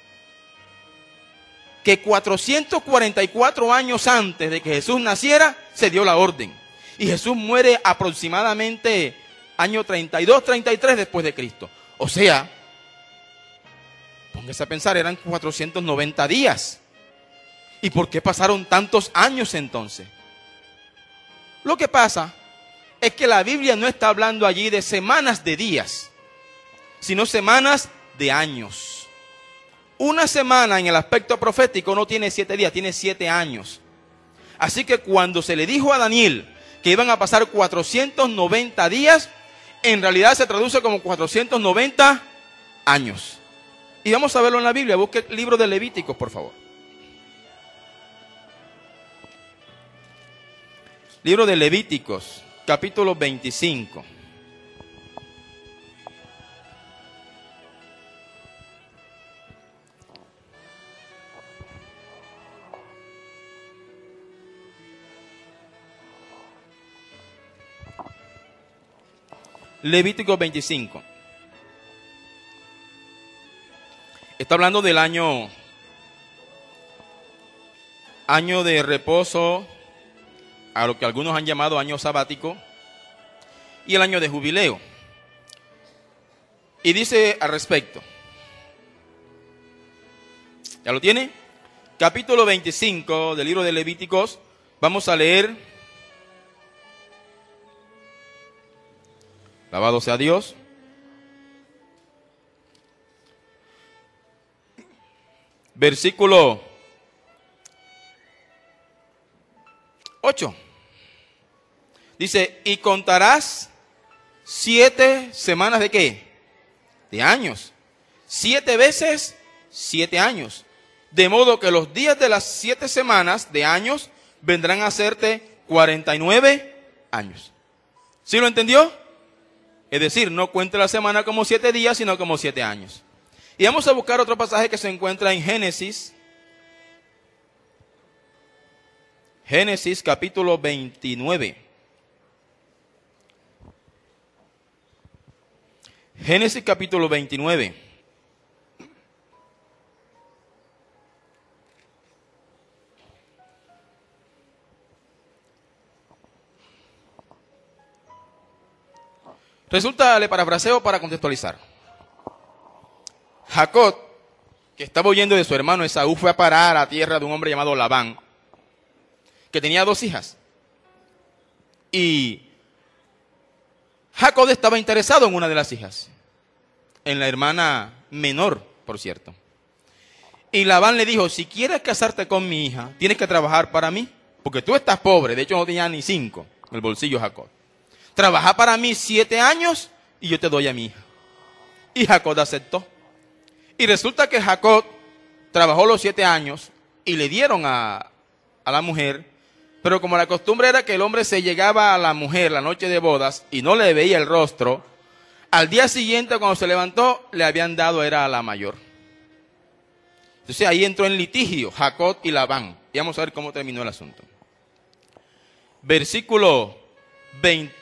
que cuatrocientos cuarenta y cuatro años antes de que Jesús naciera, se dio la orden. Y Jesús muere aproximadamente año treinta y dos, treinta y tres después de Cristo. O sea, póngase a pensar, eran cuatrocientos noventa días. ¿Y por qué pasaron tantos años entonces? Lo que pasa es que la Biblia no está hablando allí de semanas de días, sino semanas de años. Una semana en el aspecto profético no tiene siete días, tiene siete años. Así que cuando se le dijo a Daniel que iban a pasar cuatrocientos noventa días, en realidad se traduce como cuatrocientos noventa años. Y vamos a verlo en la Biblia. Busque el libro de Levíticos, por favor. Libro de Levíticos, capítulo veinticinco. Levítico veinticinco. Está hablando del año, año de reposo, a lo que algunos han llamado año sabático, y el año de jubileo. Y dice al respecto, ¿ya lo tiene? Capítulo veinticinco del libro de Levíticos, vamos a leer. Alabado sea Dios. Versículo ocho. Dice, y contarás siete semanas de ¿qué? De años. Siete veces siete años. De modo que los días de las siete semanas de años vendrán a hacerte cuarenta y nueve años. ¿Sí lo entendió? Es decir, no cuente la semana como siete días, sino como siete años. Y vamos a buscar otro pasaje que se encuentra en Génesis. Génesis capítulo veintinueve. Génesis capítulo veintinueve. Resulta, le parafraseo para contextualizar. Jacob, que estaba huyendo de su hermano Esaú, fue a parar a tierra de un hombre llamado Labán, que tenía dos hijas. Y Jacob estaba interesado en una de las hijas, en la hermana menor, por cierto. Y Labán le dijo, si quieres casarte con mi hija, tienes que trabajar para mí, porque tú estás pobre. De hecho, no tenía ni cinco en el bolsillo Jacob. Trabaja para mí siete años y yo te doy a mi hija. Y Jacob aceptó. Y resulta que Jacob trabajó los siete años y le dieron a, a la mujer. Pero como la costumbre era que el hombre se llegaba a la mujer la noche de bodas y no le veía el rostro, al día siguiente cuando se levantó le habían dado era a la mayor. Entonces ahí entró en litigio Jacob y Labán. Y vamos a ver cómo terminó el asunto. Versículo veinticinco.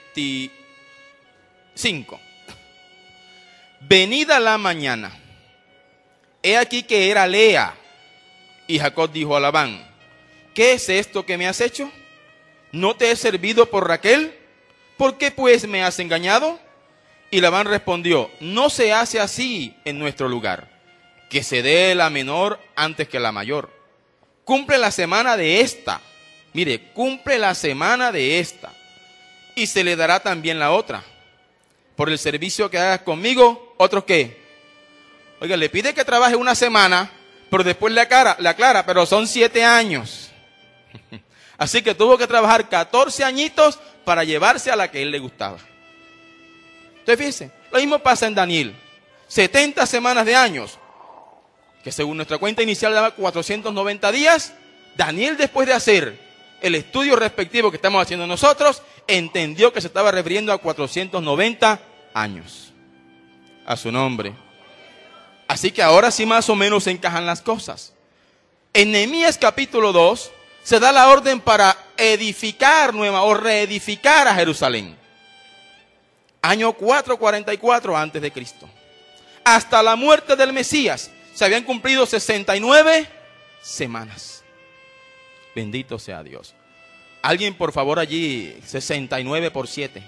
Venida la mañana, he aquí que era Lea, y Jacob dijo a Labán, ¿qué es esto que me has hecho? ¿No te he servido por Raquel? ¿Por qué pues me has engañado? Y Labán respondió, no se hace así en nuestro lugar, que se dé la menor antes que la mayor. Cumple la semana de esta, mire, cumple la semana de esta. Y se le dará también la otra. Por el servicio que hagas conmigo, ¿otros qué? Oiga, le pide que trabaje una semana, pero después le aclara, le aclara, pero son siete años. Así que tuvo que trabajar catorce añitos para llevarse a la que él le gustaba. Entonces fíjense, lo mismo pasa en Daniel. setenta semanas de años, que según nuestra cuenta inicial daba cuatrocientos noventa días. Daniel, después de hacer el estudio respectivo que estamos haciendo nosotros, entendió que se estaba refiriendo a cuatrocientos noventa años. A su nombre. Así que ahora sí más o menos se encajan las cosas. En Nehemías capítulo dos se da la orden para edificar nueva o reedificar a Jerusalén. Año cuatrocientos cuarenta y cuatro antes de Cristo. Hasta la muerte del Mesías se habían cumplido sesenta y nueve semanas. Bendito sea Dios. Alguien, por favor, allí, sesenta y nueve por siete.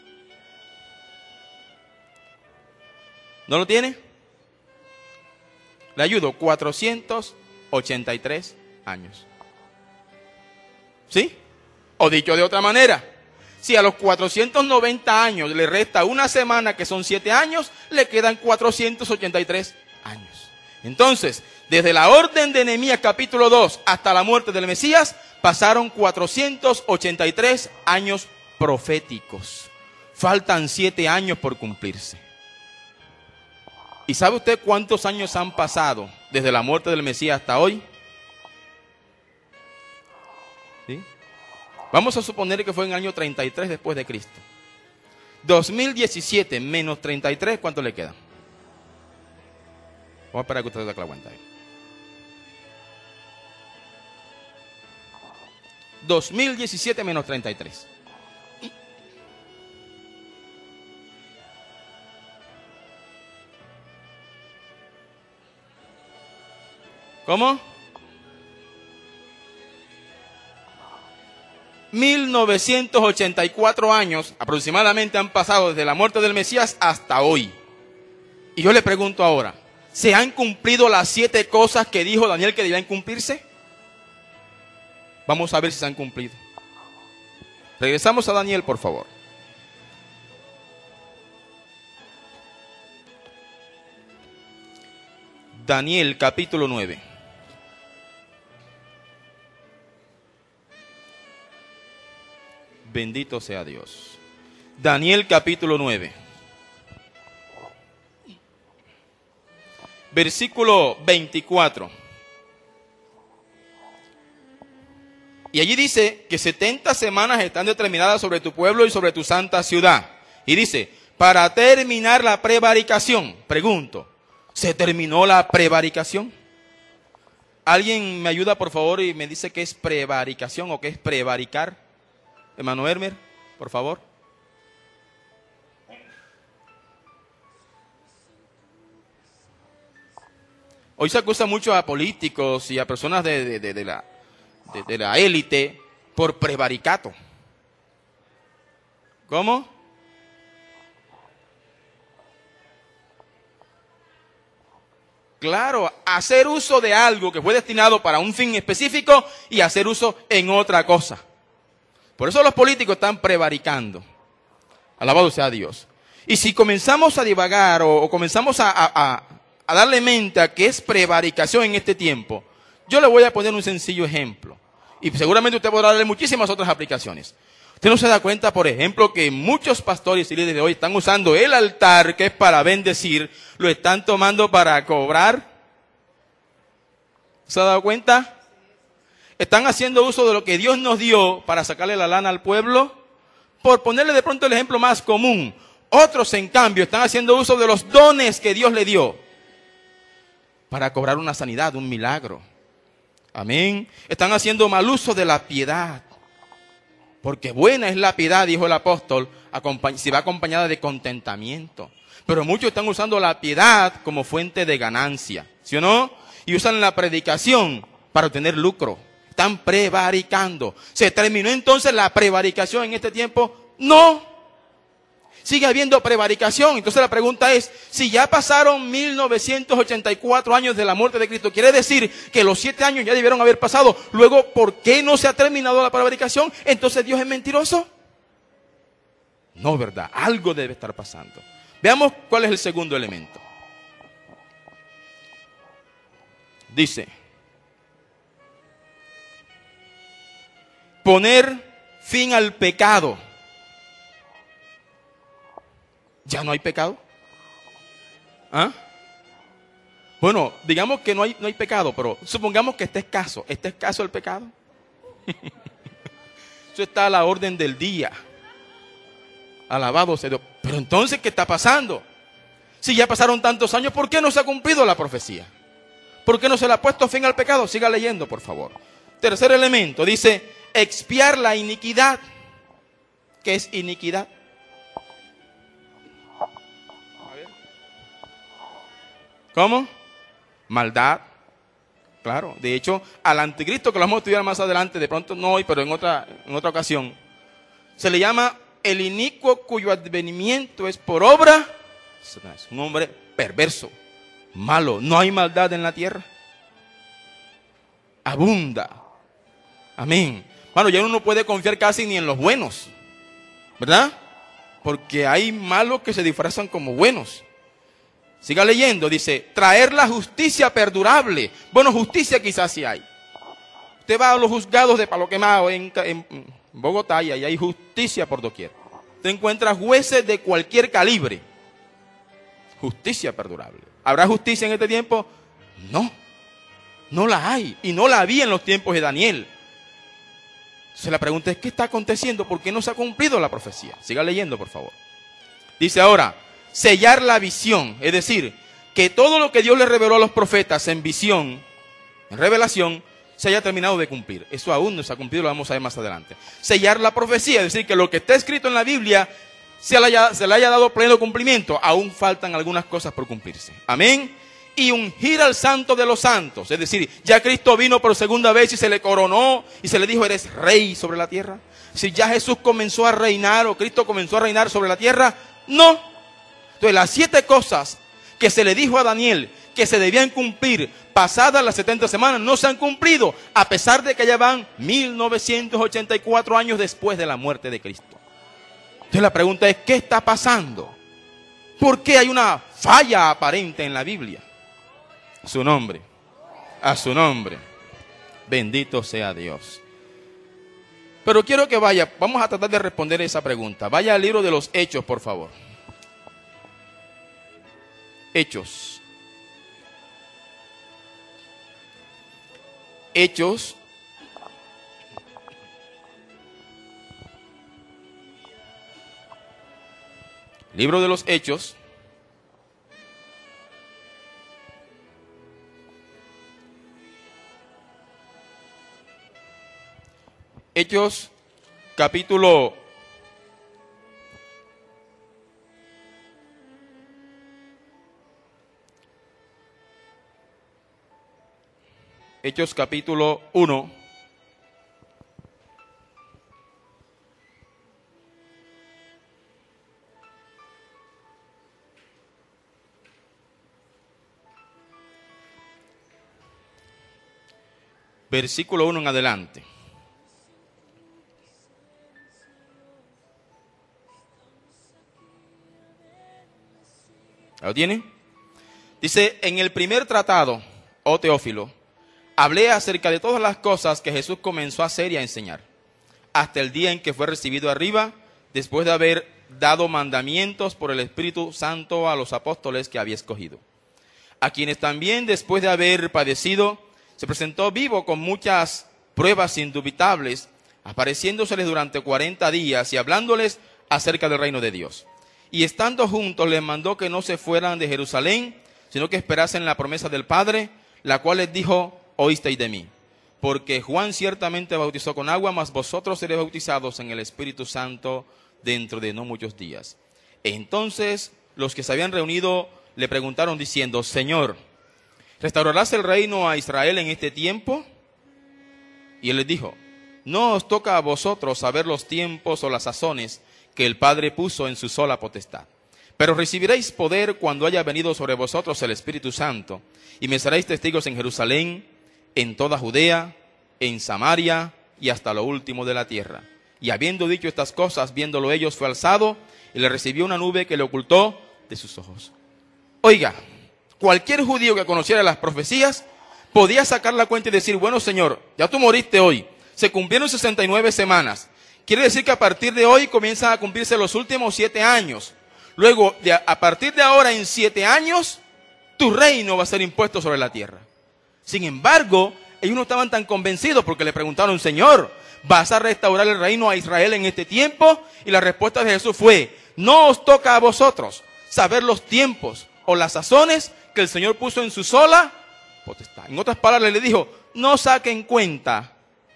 ¿No lo tiene? Le ayudo, cuatrocientos ochenta y tres años. ¿Sí? O dicho de otra manera, si a los cuatrocientos noventa años le resta una semana, que son siete años, le quedan cuatrocientos ochenta y tres años. Entonces, desde la orden de Nehemías capítulo dos hasta la muerte del Mesías, pasaron cuatrocientos ochenta y tres años proféticos. Faltan siete años por cumplirse. ¿Y sabe usted cuántos años han pasado desde la muerte del Mesías hasta hoy? ¿Sí? Vamos a suponer que fue en el año treinta y tres después de Cristo. dos mil diecisiete menos treinta y tres, ¿cuánto le queda? Vamos a esperar que usted saque la cuenta ahí. dos mil diecisiete menos treinta y tres. ¿Cómo? mil novecientos ochenta y cuatro años aproximadamente han pasado desde la muerte del Mesías hasta hoy. Y yo le pregunto ahora, ¿se han cumplido las siete cosas que dijo Daniel que debían cumplirse? Vamos a ver si se han cumplido. Regresamos a Daniel, por favor. Daniel capítulo nueve. Bendito sea Dios. Daniel capítulo nueve. Versículo veinticuatro. Y allí dice que setenta semanas están determinadas sobre tu pueblo y sobre tu santa ciudad. Y dice, para terminar la prevaricación. Pregunto, ¿se terminó la prevaricación? ¿Alguien me ayuda, por favor, y me dice qué es prevaricación o qué es prevaricar? Hermano Hermer, por favor. Hoy se acusa mucho a políticos y a personas de, de, de, de la de, de la élite por prevaricato. ¿Cómo? Claro, hacer uso de algo que fue destinado para un fin específico y hacer uso en otra cosa. Por eso los políticos están prevaricando. Alabado sea Dios. Y si comenzamos a divagar o, o comenzamos a, a, a darle mente a qué es prevaricación en este tiempo, yo le voy a poner un sencillo ejemplo. Y seguramente usted podrá darle muchísimas otras aplicaciones. Usted no se da cuenta, por ejemplo, que muchos pastores y líderes de hoy están usando el altar, que es para bendecir, lo están tomando para cobrar. ¿Se ha dado cuenta? Están haciendo uso de lo que Dios nos dio para sacarle la lana al pueblo. Por ponerle de pronto el ejemplo más común. Otros, en cambio, están haciendo uso de los dones que Dios le dio para cobrar una sanidad, un milagro. Amén. Están haciendo mal uso de la piedad. Porque buena es la piedad, dijo el apóstol, si va acompañada de contentamiento. Pero muchos están usando la piedad como fuente de ganancia, ¿sí o no? Y usan la predicación para obtener lucro. Están prevaricando. ¿Se terminó entonces la prevaricación en este tiempo? No. Sigue habiendo prevaricación. Entonces la pregunta es, si ya pasaron mil novecientos ochenta y cuatro años de la muerte de Cristo, quiere decir que los siete años ya debieron haber pasado. Luego, ¿por qué no se ha terminado la prevaricación? Entonces, ¿Dios es mentiroso? No, ¿verdad? Algo debe estar pasando. Veamos cuál es el segundo elemento. Dice, poner fin al pecado. ¿Ya no hay pecado? ¿Ah? Bueno, digamos que no hay, no hay pecado, pero supongamos que esté escaso. ¿Está escaso el pecado? Eso está a la orden del día. Alabado sea Dios. Pero entonces, ¿qué está pasando? Si ya pasaron tantos años, ¿por qué no se ha cumplido la profecía? ¿Por qué no se le ha puesto fin al pecado? Siga leyendo, por favor. Tercer elemento, dice, expiar la iniquidad. ¿Qué es iniquidad? ¿Cómo? Maldad. Claro, de hecho, al anticristo, que lo vamos a estudiar más adelante, de pronto no hoy, pero en otra, en otra ocasión, se le llama el inicuo cuyo advenimiento es por obra. Es un hombre perverso, malo. No hay maldad en la tierra. Abunda. Amén. Bueno, ya uno no puede confiar casi ni en los buenos, ¿verdad? Porque hay malos que se disfrazan como buenos. Siga leyendo, dice, traer la justicia perdurable. Bueno, justicia quizás sí hay. Usted va a los juzgados de Palo Quemado en, en Bogotá y ahí hay justicia por doquier. Usted encuentra jueces de cualquier calibre. Justicia perdurable. ¿Habrá justicia en este tiempo? No, no la hay. Y no la había en los tiempos de Daniel. Entonces la pregunta es, ¿qué está aconteciendo? ¿Por qué no se ha cumplido la profecía? Siga leyendo, por favor. Dice ahora, sellar la visión, es decir, que todo lo que Dios le reveló a los profetas en visión, en revelación, se haya terminado de cumplir. Eso aún no se ha cumplido, lo vamos a ver más adelante. Sellar la profecía, es decir, que lo que está escrito en la Biblia se le haya, se le haya dado pleno cumplimiento. Aún faltan algunas cosas por cumplirse. Amén. Y ungir al santo de los santos, es decir, ya Cristo vino por segunda vez y se le coronó y se le dijo, eres rey sobre la tierra. Si ya Jesús comenzó a reinar o Cristo comenzó a reinar sobre la tierra, no. Entonces las siete cosas que se le dijo a Daniel que se debían cumplir pasadas las setenta semanas no se han cumplido, a pesar de que ya van mil novecientos ochenta y cuatro años después de la muerte de Cristo. Entonces la pregunta es, ¿qué está pasando? ¿Por qué hay una falla aparente en la Biblia? A su nombre, a su nombre, bendito sea Dios. Pero quiero que vaya, vamos a tratar de responder esa pregunta. Vaya al libro de los Hechos, por favor. Hechos. Hechos. Libro de los Hechos. Hechos, capítulo Hechos capítulo uno. Versículo uno en adelante. ¿Lo tiene? Dice, en el primer tratado, oh Teófilo, hablé acerca de todas las cosas que Jesús comenzó a hacer y a enseñar, hasta el día en que fue recibido arriba, después de haber dado mandamientos por el Espíritu Santo a los apóstoles que había escogido, a quienes también, después de haber padecido, se presentó vivo con muchas pruebas indubitables, apareciéndoseles durante cuarenta días y hablándoles acerca del reino de Dios. Y estando juntos les mandó que no se fueran de Jerusalén, sino que esperasen la promesa del Padre, la cual les dijo, oísteis de mí. Porque Juan ciertamente bautizó con agua, mas vosotros seréis bautizados en el Espíritu Santo dentro de no muchos días. Entonces los que se habían reunido le preguntaron diciendo, Señor, ¿restaurarás el reino a Israel en este tiempo? Y él les dijo, no os toca a vosotros saber los tiempos o las sazones que el Padre puso en su sola potestad. Pero recibiréis poder cuando haya venido sobre vosotros el Espíritu Santo, y me seréis testigos en Jerusalén, en toda Judea, en Samaria y hasta lo último de la tierra. Y habiendo dicho estas cosas, viéndolo ellos, fue alzado y le recibió una nube que le ocultó de sus ojos. Oiga, cualquier judío que conociera las profecías podía sacar la cuenta y decir, bueno, Señor, ya tú moriste hoy, se cumplieron sesenta y nueve semanas. Quiere decir que a partir de hoy comienzan a cumplirse los últimos siete años. Luego, de a, a partir de ahora, en siete años, tu reino va a ser impuesto sobre la tierra. Sin embargo, ellos no estaban tan convencidos porque le preguntaron, Señor, ¿vas a restaurar el reino a Israel en este tiempo? Y la respuesta de Jesús fue, no os toca a vosotros saber los tiempos o las sazones que el Señor puso en su sola potestad. En otras palabras, le dijo, no saquen cuenta,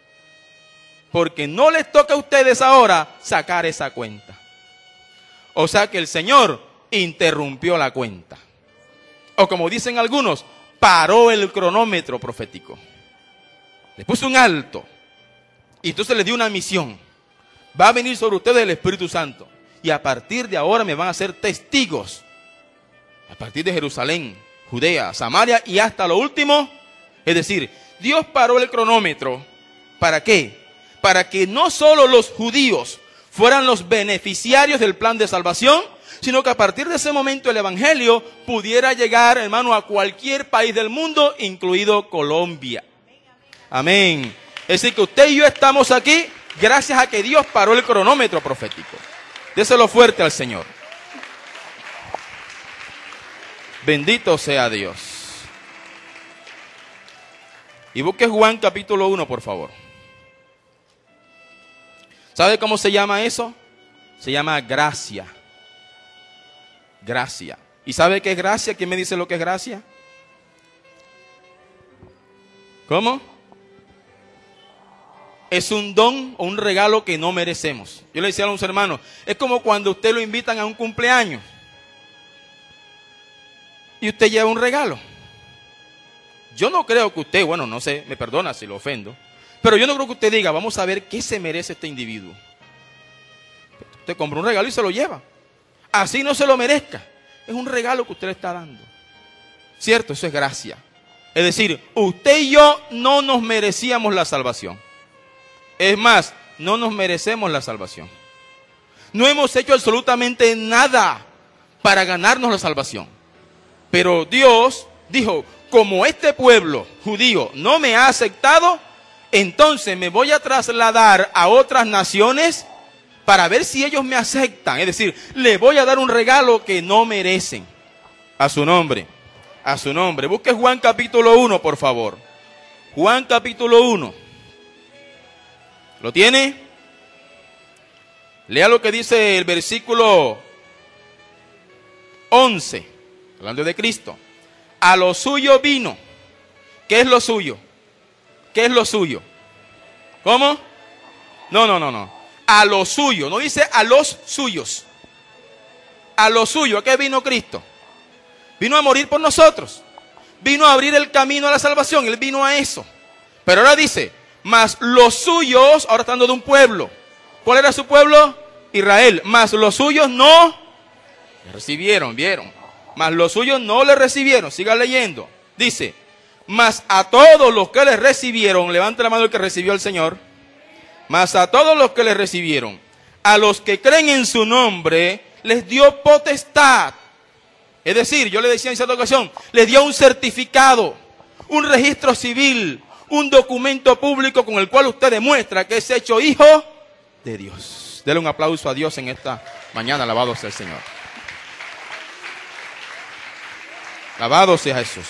porque no les toca a ustedes ahora sacar esa cuenta. O sea que el Señor interrumpió la cuenta. O como dicen algunos, paró el cronómetro profético. Le puso un alto. Y entonces les dio una misión. Va a venir sobre ustedes el Espíritu Santo. Y a partir de ahora me van a ser testigos. A partir de Jerusalén, Judea, Samaria y hasta lo último. Es decir, Dios paró el cronómetro. ¿Para qué? Para que no solo los judíos fueran los beneficiarios del plan de salvación, sino que a partir de ese momento el evangelio pudiera llegar, hermano, a cualquier país del mundo, incluido Colombia. Amén. Es decir, que usted y yo estamos aquí gracias a que Dios paró el cronómetro profético. Déselo fuerte al Señor. Bendito sea Dios. Y busque Juan capítulo uno, por favor. ¿Sabe cómo se llama eso? Se llama gracia. Gracia. ¿Y sabe qué es gracia? ¿Quién me dice lo que es gracia? ¿Cómo? Es un don o un regalo que no merecemos. Yo le decía a los hermanos, es como cuando usted lo invitan a un cumpleaños y usted lleva un regalo. Yo no creo que usted, bueno, no sé, me perdona si lo ofendo, pero yo no creo que usted diga, vamos a ver qué se merece este individuo. Usted compra un regalo y se lo lleva. Así no se lo merezca. Es un regalo que usted le está dando. ¿Cierto? Eso es gracia. Es decir, usted y yo no nos merecíamos la salvación. Es más, no nos merecemos la salvación. No hemos hecho absolutamente nada para ganarnos la salvación. Pero Dios dijo, como este pueblo judío no me ha aceptado, entonces me voy a trasladar a otras naciones para ver si ellos me aceptan. Es decir, les voy a dar un regalo que no merecen. A su nombre, a su nombre. Busque Juan capítulo uno, por favor. Juan capítulo uno. ¿Lo tiene? Lea lo que dice el versículo once, hablando de Cristo. A lo suyo vino. ¿Qué es lo suyo? ¿Qué es lo suyo? ¿Cómo? No, no, no, no. A lo suyo, no dice a los suyos. A lo suyo, ¿a qué vino Cristo? Vino a morir por nosotros. Vino a abrir el camino a la salvación. Él vino a eso. Pero ahora dice, mas los suyos, ahora está hablando de un pueblo. ¿Cuál era su pueblo? Israel. Mas los suyos no le recibieron, ¿vieron? Mas los suyos no le recibieron. Siga leyendo. Dice, mas a todos los que le recibieron, levante la mano el que recibió al Señor. Mas a todos los que le recibieron, a los que creen en su nombre, les dio potestad. Es decir, yo le decía en cierta ocasión, les dio un certificado, un registro civil, un documento público con el cual usted demuestra que es hecho hijo de Dios. Dele un aplauso a Dios en esta mañana, alabado sea el Señor. Alabado sea Jesús.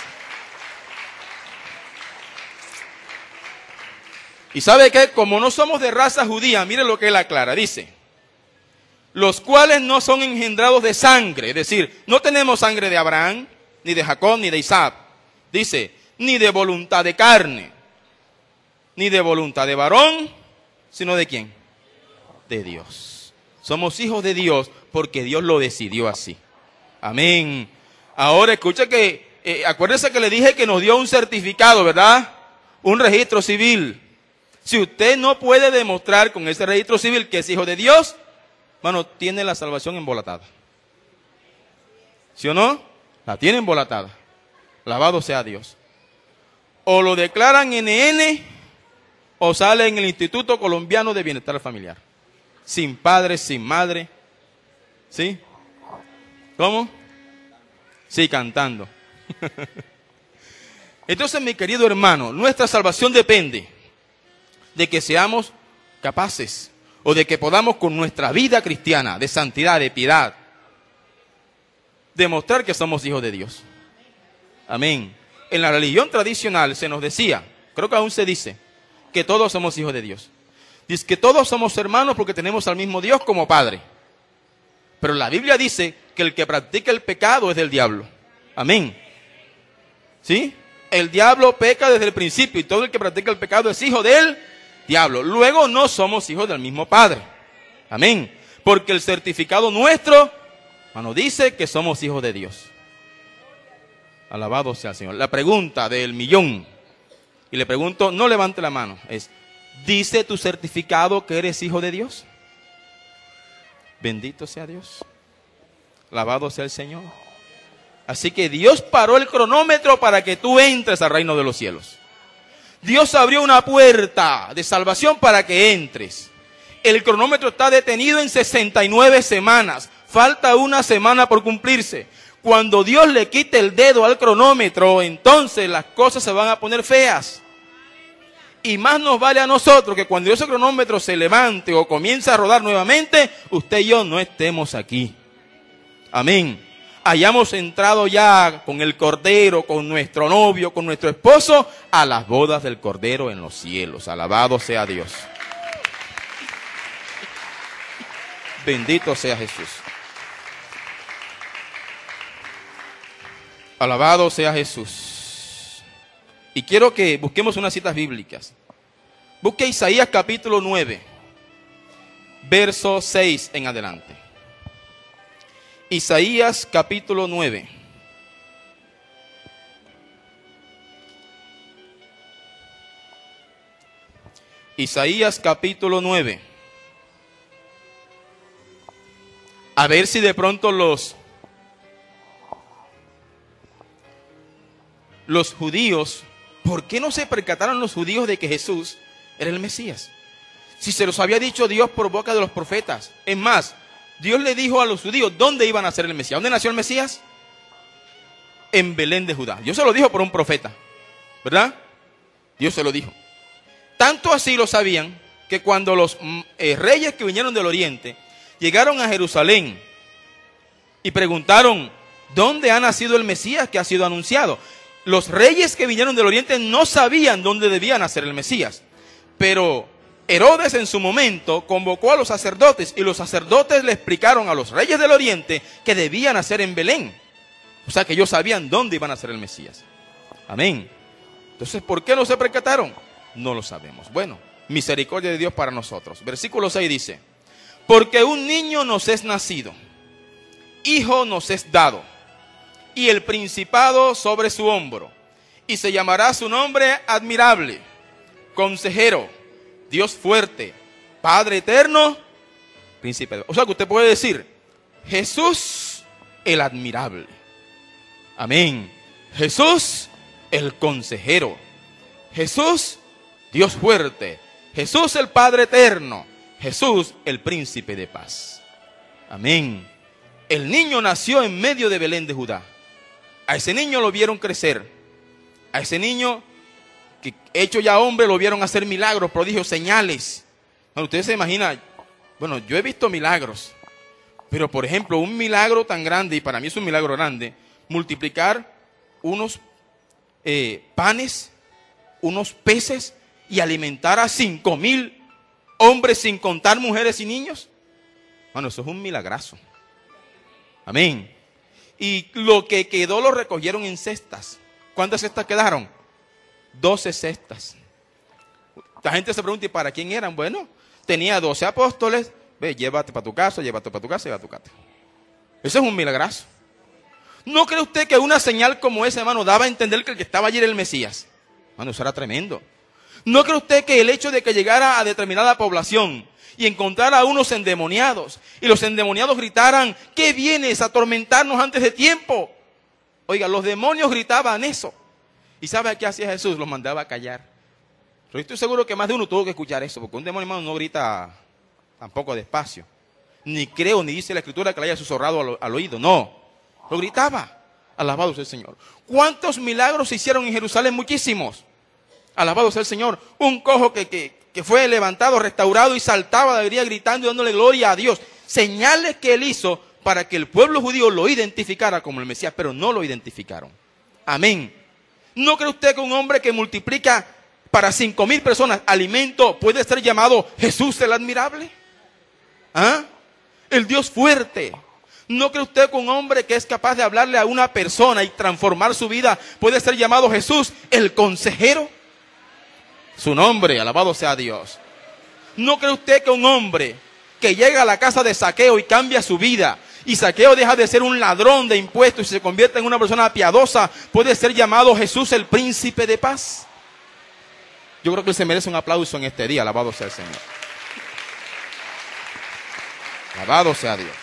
Y sabe que como no somos de raza judía, mire lo que él aclara, dice, los cuales no son engendrados de sangre, es decir, no tenemos sangre de Abraham, ni de Jacob, ni de Isaac, dice, ni de voluntad de carne, ni de voluntad de varón, sino de quién, de Dios. Somos hijos de Dios porque Dios lo decidió así. Amén. Ahora escucha que, eh, acuérdese que le dije que nos dio un certificado, ¿verdad? Un registro civil. Si usted no puede demostrar con ese registro civil que es hijo de Dios, bueno, tiene la salvación embolatada. ¿Sí o no? La tiene embolatada. Alabado sea Dios. O lo declaran N N o sale en el Instituto Colombiano de Bienestar Familiar. Sin padre, sin madre. ¿Sí? ¿Cómo? Sí, cantando. Entonces, mi querido hermano, nuestra salvación depende de que seamos capaces o de que podamos con nuestra vida cristiana, de santidad, de piedad, demostrar que somos hijos de Dios. Amén. En la religión tradicional se nos decía, creo que aún se dice, que todos somos hijos de Dios. Dice que todos somos hermanos porque tenemos al mismo Dios como Padre. Pero la Biblia dice que el que practica el pecado es del diablo. Amén. ¿Sí? El diablo peca desde el principio y todo el que practica el pecado es hijo de él. Diablo. Luego no somos hijos del mismo Padre. Amén. Porque el certificado nuestro, hermano, dice que somos hijos de Dios. Alabado sea el Señor. La pregunta del millón, y le pregunto, no levante la mano, es, ¿dice tu certificado que eres hijo de Dios? Bendito sea Dios. Alabado sea el Señor. Así que Dios paró el cronómetro para que tú entres al reino de los cielos. Dios abrió una puerta de salvación para que entres. El cronómetro está detenido en sesenta y nueve semanas. Falta una semana por cumplirse. Cuando Dios le quite el dedo al cronómetro, entonces las cosas se van a poner feas. Y más nos vale a nosotros que cuando ese cronómetro se levante o comience a rodar nuevamente, usted y yo no estemos aquí. Amén. Hayamos entrado ya con el Cordero, con nuestro novio, con nuestro esposo, a las bodas del Cordero en los cielos. Alabado sea Dios. Bendito sea Jesús. Alabado sea Jesús. Y quiero que busquemos unas citas bíblicas. Busque Isaías capítulo nueve, verso seis en adelante. Isaías capítulo nueve. Isaías capítulo nueve. A ver si de pronto los, los judíos, ¿por qué no se percataron los judíos de que Jesús era el Mesías? Si se los había dicho Dios por boca de los profetas. Es más, Dios le dijo a los judíos dónde iban a nacer el Mesías. ¿Dónde nació el Mesías? En Belén de Judá. Dios se lo dijo por un profeta, ¿verdad? Dios se lo dijo. Tanto así lo sabían que cuando los eh, reyes que vinieron del oriente llegaron a Jerusalén y preguntaron, ¿dónde ha nacido el Mesías que ha sido anunciado? Los reyes que vinieron del oriente no sabían dónde debía nacer el Mesías. Pero Herodes en su momento convocó a los sacerdotes y los sacerdotes le explicaron a los reyes del oriente que debían nacer en Belén. O sea que ellos sabían dónde iban a nacer el Mesías. Amén. Entonces, ¿por qué no se percataron? No lo sabemos. Bueno, misericordia de Dios para nosotros. Versículo seis dice, porque un niño nos es nacido, hijo nos es dado, y el principado sobre su hombro, y se llamará su nombre admirable, consejero, Dios fuerte, Padre eterno, príncipe de... O sea que usted puede decir, Jesús el admirable. Amén. Jesús el consejero. Jesús Dios fuerte. Jesús el Padre eterno. Jesús el príncipe de paz. Amén. El niño nació en medio de Belén de Judá. A ese niño lo vieron crecer. A ese niño, que hecho ya hombre, lo vieron hacer milagros, prodigios, señales. Bueno, ustedes se imaginan, bueno, yo he visto milagros, pero por ejemplo, un milagro tan grande, y para mí es un milagro grande, multiplicar unos eh, panes, unos peces, y alimentar a cinco mil hombres sin contar mujeres y niños. Bueno, eso es un milagrazo. Amén. Y lo que quedó lo recogieron en cestas. ¿Cuántas cestas quedaron? Doce cestas. La gente se pregunta, ¿y para quién eran? Bueno, tenía doce apóstoles. Ve, llévate para tu casa, llévate para tu casa, llévate para tu casa. Eso es un milagrazo. ¿No cree usted que una señal como esa, hermano, daba a entender que el que estaba allí era el Mesías? Bueno, eso era tremendo. ¿No cree usted que el hecho de que llegara a determinada población y encontrara a unos endemoniados, y los endemoniados gritaran, ¿qué vienes a atormentarnos antes de tiempo? Oiga, los demonios gritaban eso. ¿Y sabe qué hacía Jesús? Los mandaba a callar. Pero estoy seguro que más de uno tuvo que escuchar eso, porque un demonio, hermano, no grita tampoco despacio. Ni creo, ni dice la Escritura que le haya susurrado al, al oído. No, lo gritaba. Alabado sea el Señor. ¿Cuántos milagros se hicieron en Jerusalén? Muchísimos. Alabado sea el Señor. Un cojo que, que, que fue levantado, restaurado y saltaba de alegría gritando y dándole gloria a Dios. Señales que él hizo para que el pueblo judío lo identificara como el Mesías, pero no lo identificaron. Amén. ¿No cree usted que un hombre que multiplica para cinco mil personas alimento puede ser llamado Jesús el admirable? ¿Ah? El Dios fuerte. ¿No cree usted que un hombre que es capaz de hablarle a una persona y transformar su vida puede ser llamado Jesús el consejero? Su nombre, alabado sea Dios. ¿No cree usted que un hombre que llega a la casa de Zaqueo y cambia su vida y Zaqueo deja de ser un ladrón de impuestos y se convierte en una persona piadosa, puede ser llamado Jesús el príncipe de paz. Yo creo que él se merece un aplauso en este día. Alabado sea el Señor. Alabado sea Dios.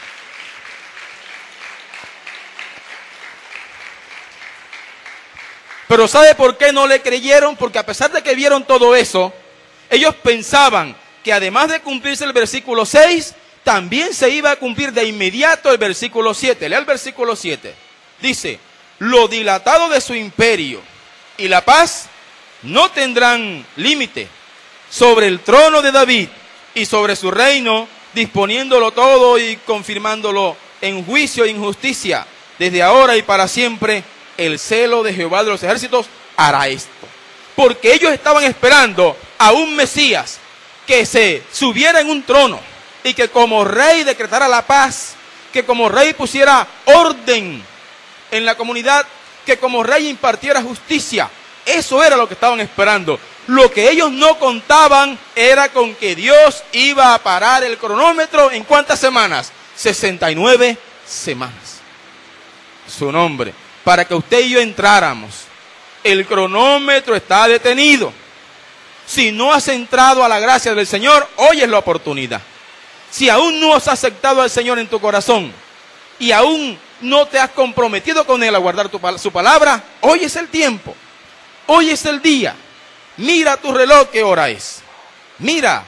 Pero ¿sabe por qué no le creyeron? Porque a pesar de que vieron todo eso, ellos pensaban que además de cumplirse el versículo seis, también se iba a cumplir de inmediato el versículo siete. Lea el versículo siete. Dice, lo dilatado de su imperio y la paz no tendrán límite sobre el trono de David y sobre su reino, disponiéndolo todo y confirmándolo en juicio e injusticia, desde ahora y para siempre. El celo de Jehová de los ejércitos hará esto. Porque ellos estaban esperando a un Mesías que se subiera en un trono y que como rey decretara la paz, que como rey pusiera orden en la comunidad, que como rey impartiera justicia. Eso era lo que estaban esperando. Lo que ellos no contaban era con que Dios iba a parar el cronómetro en ¿cuántas semanas? sesenta y nueve semanas. Su nombre. Para que usted y yo entráramos. El cronómetro está detenido. Si no has entrado a la gracia del Señor, hoy es la oportunidad. Si aún no has aceptado al Señor en tu corazón y aún no te has comprometido con Él a guardar tu, su palabra, hoy es el tiempo. Hoy es el día. Mira tu reloj, ¿qué hora es? Mira.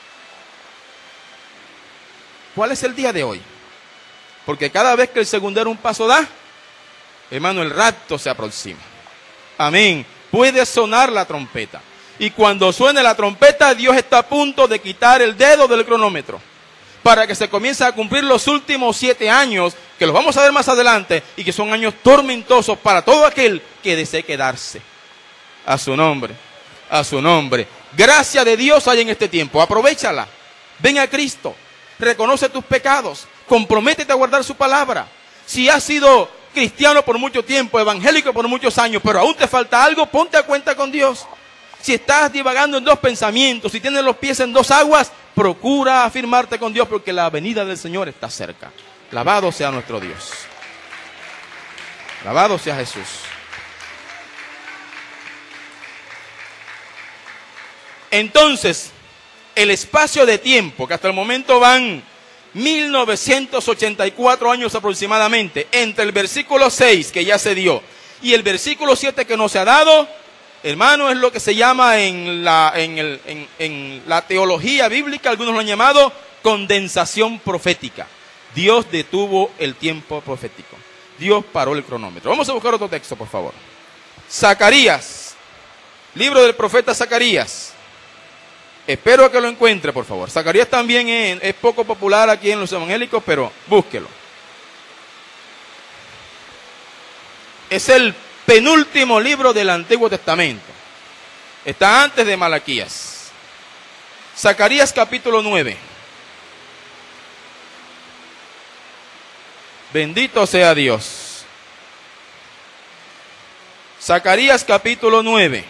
¿Cuál es el día de hoy? Porque cada vez que el segundero un paso da, hermano, el rapto se aproxima. Amén. Puede sonar la trompeta. Y cuando suene la trompeta, Dios está a punto de quitar el dedo del cronómetro. Para que se comience a cumplir los últimos siete años, que los vamos a ver más adelante, y que son años tormentosos para todo aquel que desee quedarse. A su nombre, a su nombre. Gracia de Dios hay en este tiempo. Aprovéchala. Ven a Cristo. Reconoce tus pecados. Comprométete a guardar su palabra. Si has sido cristiano por mucho tiempo, evangélico por muchos años, pero aún te falta algo, ponte a cuenta con Dios. Si estás divagando en dos pensamientos, si tienes los pies en dos aguas, procura afirmarte con Dios, porque la venida del Señor está cerca. Alabado sea nuestro Dios. Alabado sea Jesús. Entonces, el espacio de tiempo, que hasta el momento van mil novecientos ochenta y cuatro años aproximadamente, entre el versículo seis que ya se dio y el versículo siete que no se ha dado, hermano, es lo que se llama en la, en, el, en, en la teología bíblica, algunos lo han llamado condensación profética. Dios detuvo el tiempo profético. Dios paró el cronómetro. Vamos a buscar otro texto, por favor. Zacarías, libro del profeta Zacarías. Espero que lo encuentre, por favor. Zacarías también es, es poco popular aquí en los evangélicos, pero búsquelo. Es el penúltimo libro del Antiguo Testamento. Está antes de Malaquías. Zacarías capítulo nueve. Bendito sea Dios. Zacarías capítulo nueve.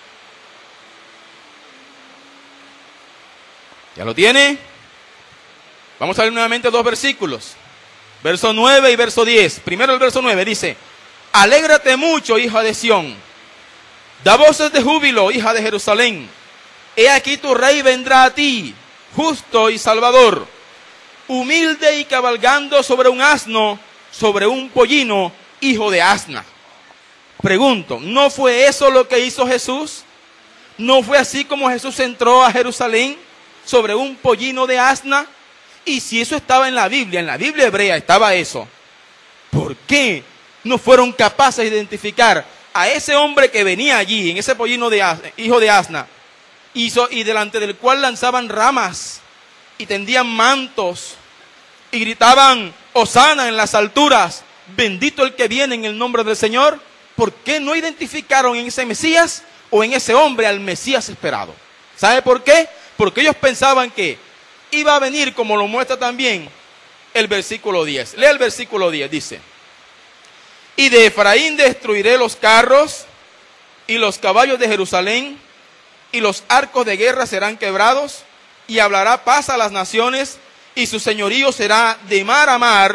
¿Ya lo tiene? Vamos a ver nuevamente dos versículos. Verso nueve y verso diez. Primero el verso nueve dice: alégrate mucho, hija de Sión. Da voces de júbilo, hija de Jerusalén. He aquí tu rey vendrá a ti, justo y salvador, humilde y cabalgando sobre un asno, sobre un pollino, hijo de asna. Pregunto, ¿no fue eso lo que hizo Jesús? ¿No fue así como Jesús entró a Jerusalén? Sobre un pollino de asna. Y si eso estaba en la Biblia, en la Biblia hebrea estaba eso, ¿por qué no fueron capaces de identificar a ese hombre que venía allí, en ese pollino de asna, hijo de asna, hizo, y delante del cual lanzaban ramas y tendían mantos y gritaban hosana en las alturas, bendito el que viene en el nombre del Señor? ¿Por qué no identificaron en ese Mesías o en ese hombre al Mesías esperado? ¿Sabe por qué? Porque ellos pensaban que iba a venir, como lo muestra también el versículo diez. Lea el versículo diez, dice: y de Efraín destruiré los carros y los caballos de Jerusalén, y los arcos de guerra serán quebrados, y hablará paz a las naciones, y su señorío será de mar a mar,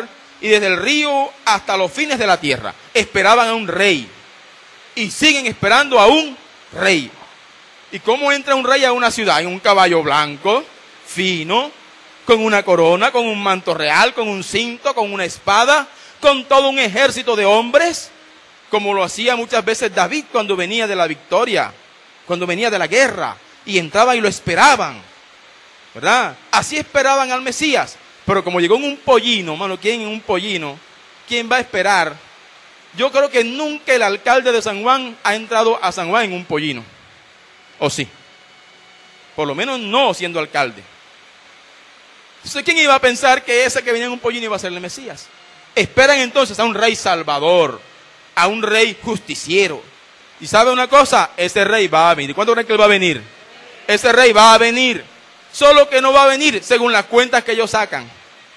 y desde el río hasta los fines de la tierra. Esperaban a un rey y siguen esperando a un rey. ¿Y cómo entra un rey a una ciudad? En un caballo blanco, fino, con una corona, con un manto real, con un cinto, con una espada, con todo un ejército de hombres, como lo hacía muchas veces David cuando venía de la victoria, cuando venía de la guerra, y entraba y lo esperaban, ¿verdad? Así esperaban al Mesías, pero como llegó en un pollino, mano, ¿quién en un pollino? ¿Quién va a esperar? Yo creo que nunca el alcalde de San Juan ha entrado a San Juan en un pollino, ¿o sí? Por lo menos no siendo alcalde. Entonces, ¿quién iba a pensar que ese que venía en un pollino iba a ser el Mesías? Esperan entonces a un rey salvador, a un rey justiciero. Y ¿sabe una cosa? Ese rey va a venir. ¿Cuánto creen que él va a venir? Ese rey va a venir. Solo que no va a venir según las cuentas que ellos sacan.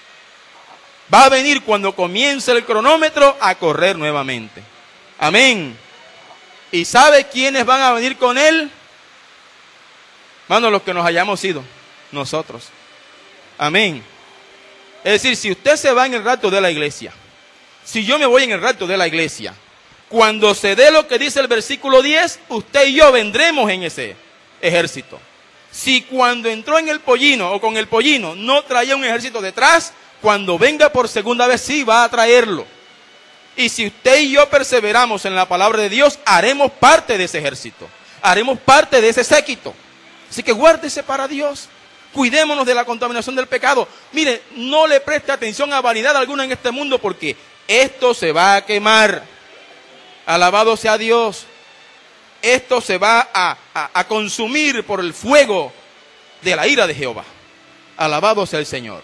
Va a venir cuando comience el cronómetro a correr nuevamente. Amén. ¿Y sabe quiénes van a venir con él? Hermanos, los que nos hayamos ido, nosotros. Amén. Es decir, si usted se va en el rapto de la iglesia, si yo me voy en el rapto de la iglesia, cuando se dé lo que dice el versículo diez, usted y yo vendremos en ese ejército. Si cuando entró en el pollino o con el pollino no traía un ejército detrás, cuando venga por segunda vez sí va a traerlo. Y si usted y yo perseveramos en la palabra de Dios, haremos parte de ese ejército, haremos parte de ese séquito. Así que guárdese para Dios. Cuidémonos de la contaminación del pecado. Mire, no le preste atención a vanidad alguna en este mundo, porque esto se va a quemar. Alabado sea Dios. Esto se va a, a, a consumir por el fuego de la ira de Jehová. Alabado sea el Señor.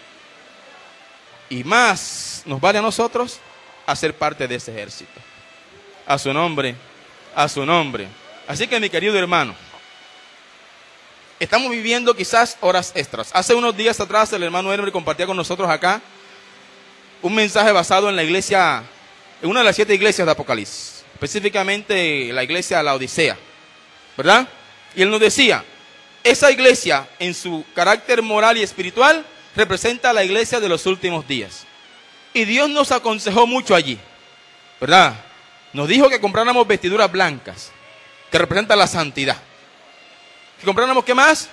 Y más nos vale a nosotros hacer parte de ese ejército. A su nombre, a su nombre. Así que, mi querido hermano, estamos viviendo quizás horas extras. Hace unos días atrás el hermano Henry compartía con nosotros acá un mensaje basado en la iglesia, en una de las siete iglesias de Apocalipsis, específicamente la iglesia de la Odisea, ¿verdad? Y él nos decía, esa iglesia en su carácter moral y espiritual representa a la iglesia de los últimos días. Y Dios nos aconsejó mucho allí, ¿verdad? Nos dijo que compráramos vestiduras blancas, que representan la santidad. Que compráramos, ¿qué más?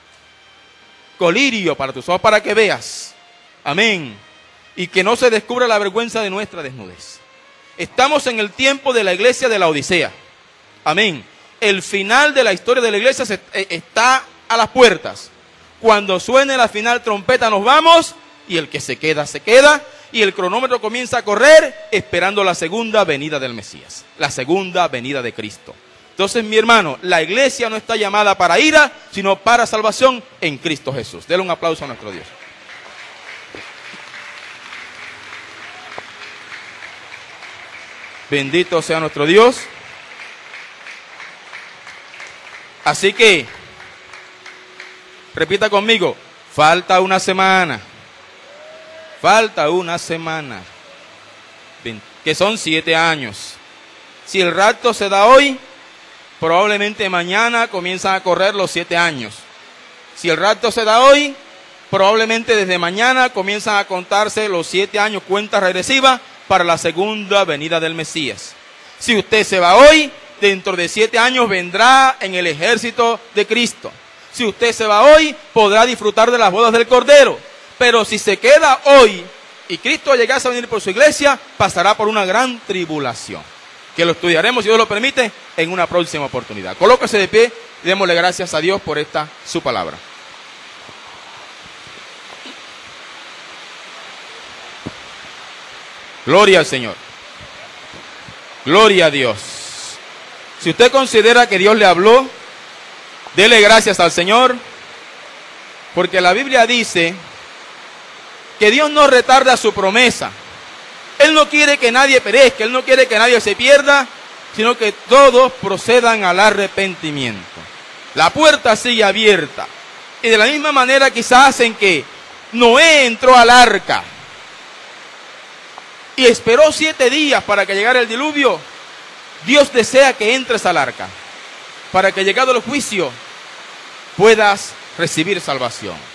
Colirio para tus ojos, para que veas. Amén. Y que no se descubra la vergüenza de nuestra desnudez. Estamos en el tiempo de la iglesia de la Odisea. Amén. El final de la historia de la iglesia se, eh, está a las puertas. Cuando suene la final trompeta nos vamos, y el que se queda, se queda, y el cronómetro comienza a correr esperando la segunda venida del Mesías, la segunda venida de Cristo. Entonces, mi hermano, la iglesia no está llamada para ira, sino para salvación en Cristo Jesús. Denle un aplauso a nuestro Dios. Bendito sea nuestro Dios. Así que, repita conmigo, falta una semana. Falta una semana. Que son siete años. Si el rapto se da hoy, probablemente mañana comienzan a correr los siete años. Si el rapto se da hoy, probablemente desde mañana comienzan a contarse los siete años, cuenta regresiva, para la segunda venida del Mesías. Si usted se va hoy, dentro de siete años vendrá en el ejército de Cristo. Si usted se va hoy, podrá disfrutar de las bodas del Cordero. Pero si se queda hoy y Cristo llegase a venir por su iglesia, pasará por una gran tribulación, que lo estudiaremos, si Dios lo permite, en una próxima oportunidad. Colóquese de pie y démosle gracias a Dios por esta su palabra. Gloria al Señor. Gloria a Dios. Si usted considera que Dios le habló, dele gracias al Señor, porque la Biblia dice que Dios no retarda su promesa. Él no quiere que nadie perezca, Él no quiere que nadie se pierda, sino que todos procedan al arrepentimiento. La puerta sigue abierta. Y de la misma manera quizás en que Noé entró al arca y esperó siete días para que llegara el diluvio, Dios desea que entres al arca, para que llegado el juicio puedas recibir salvación.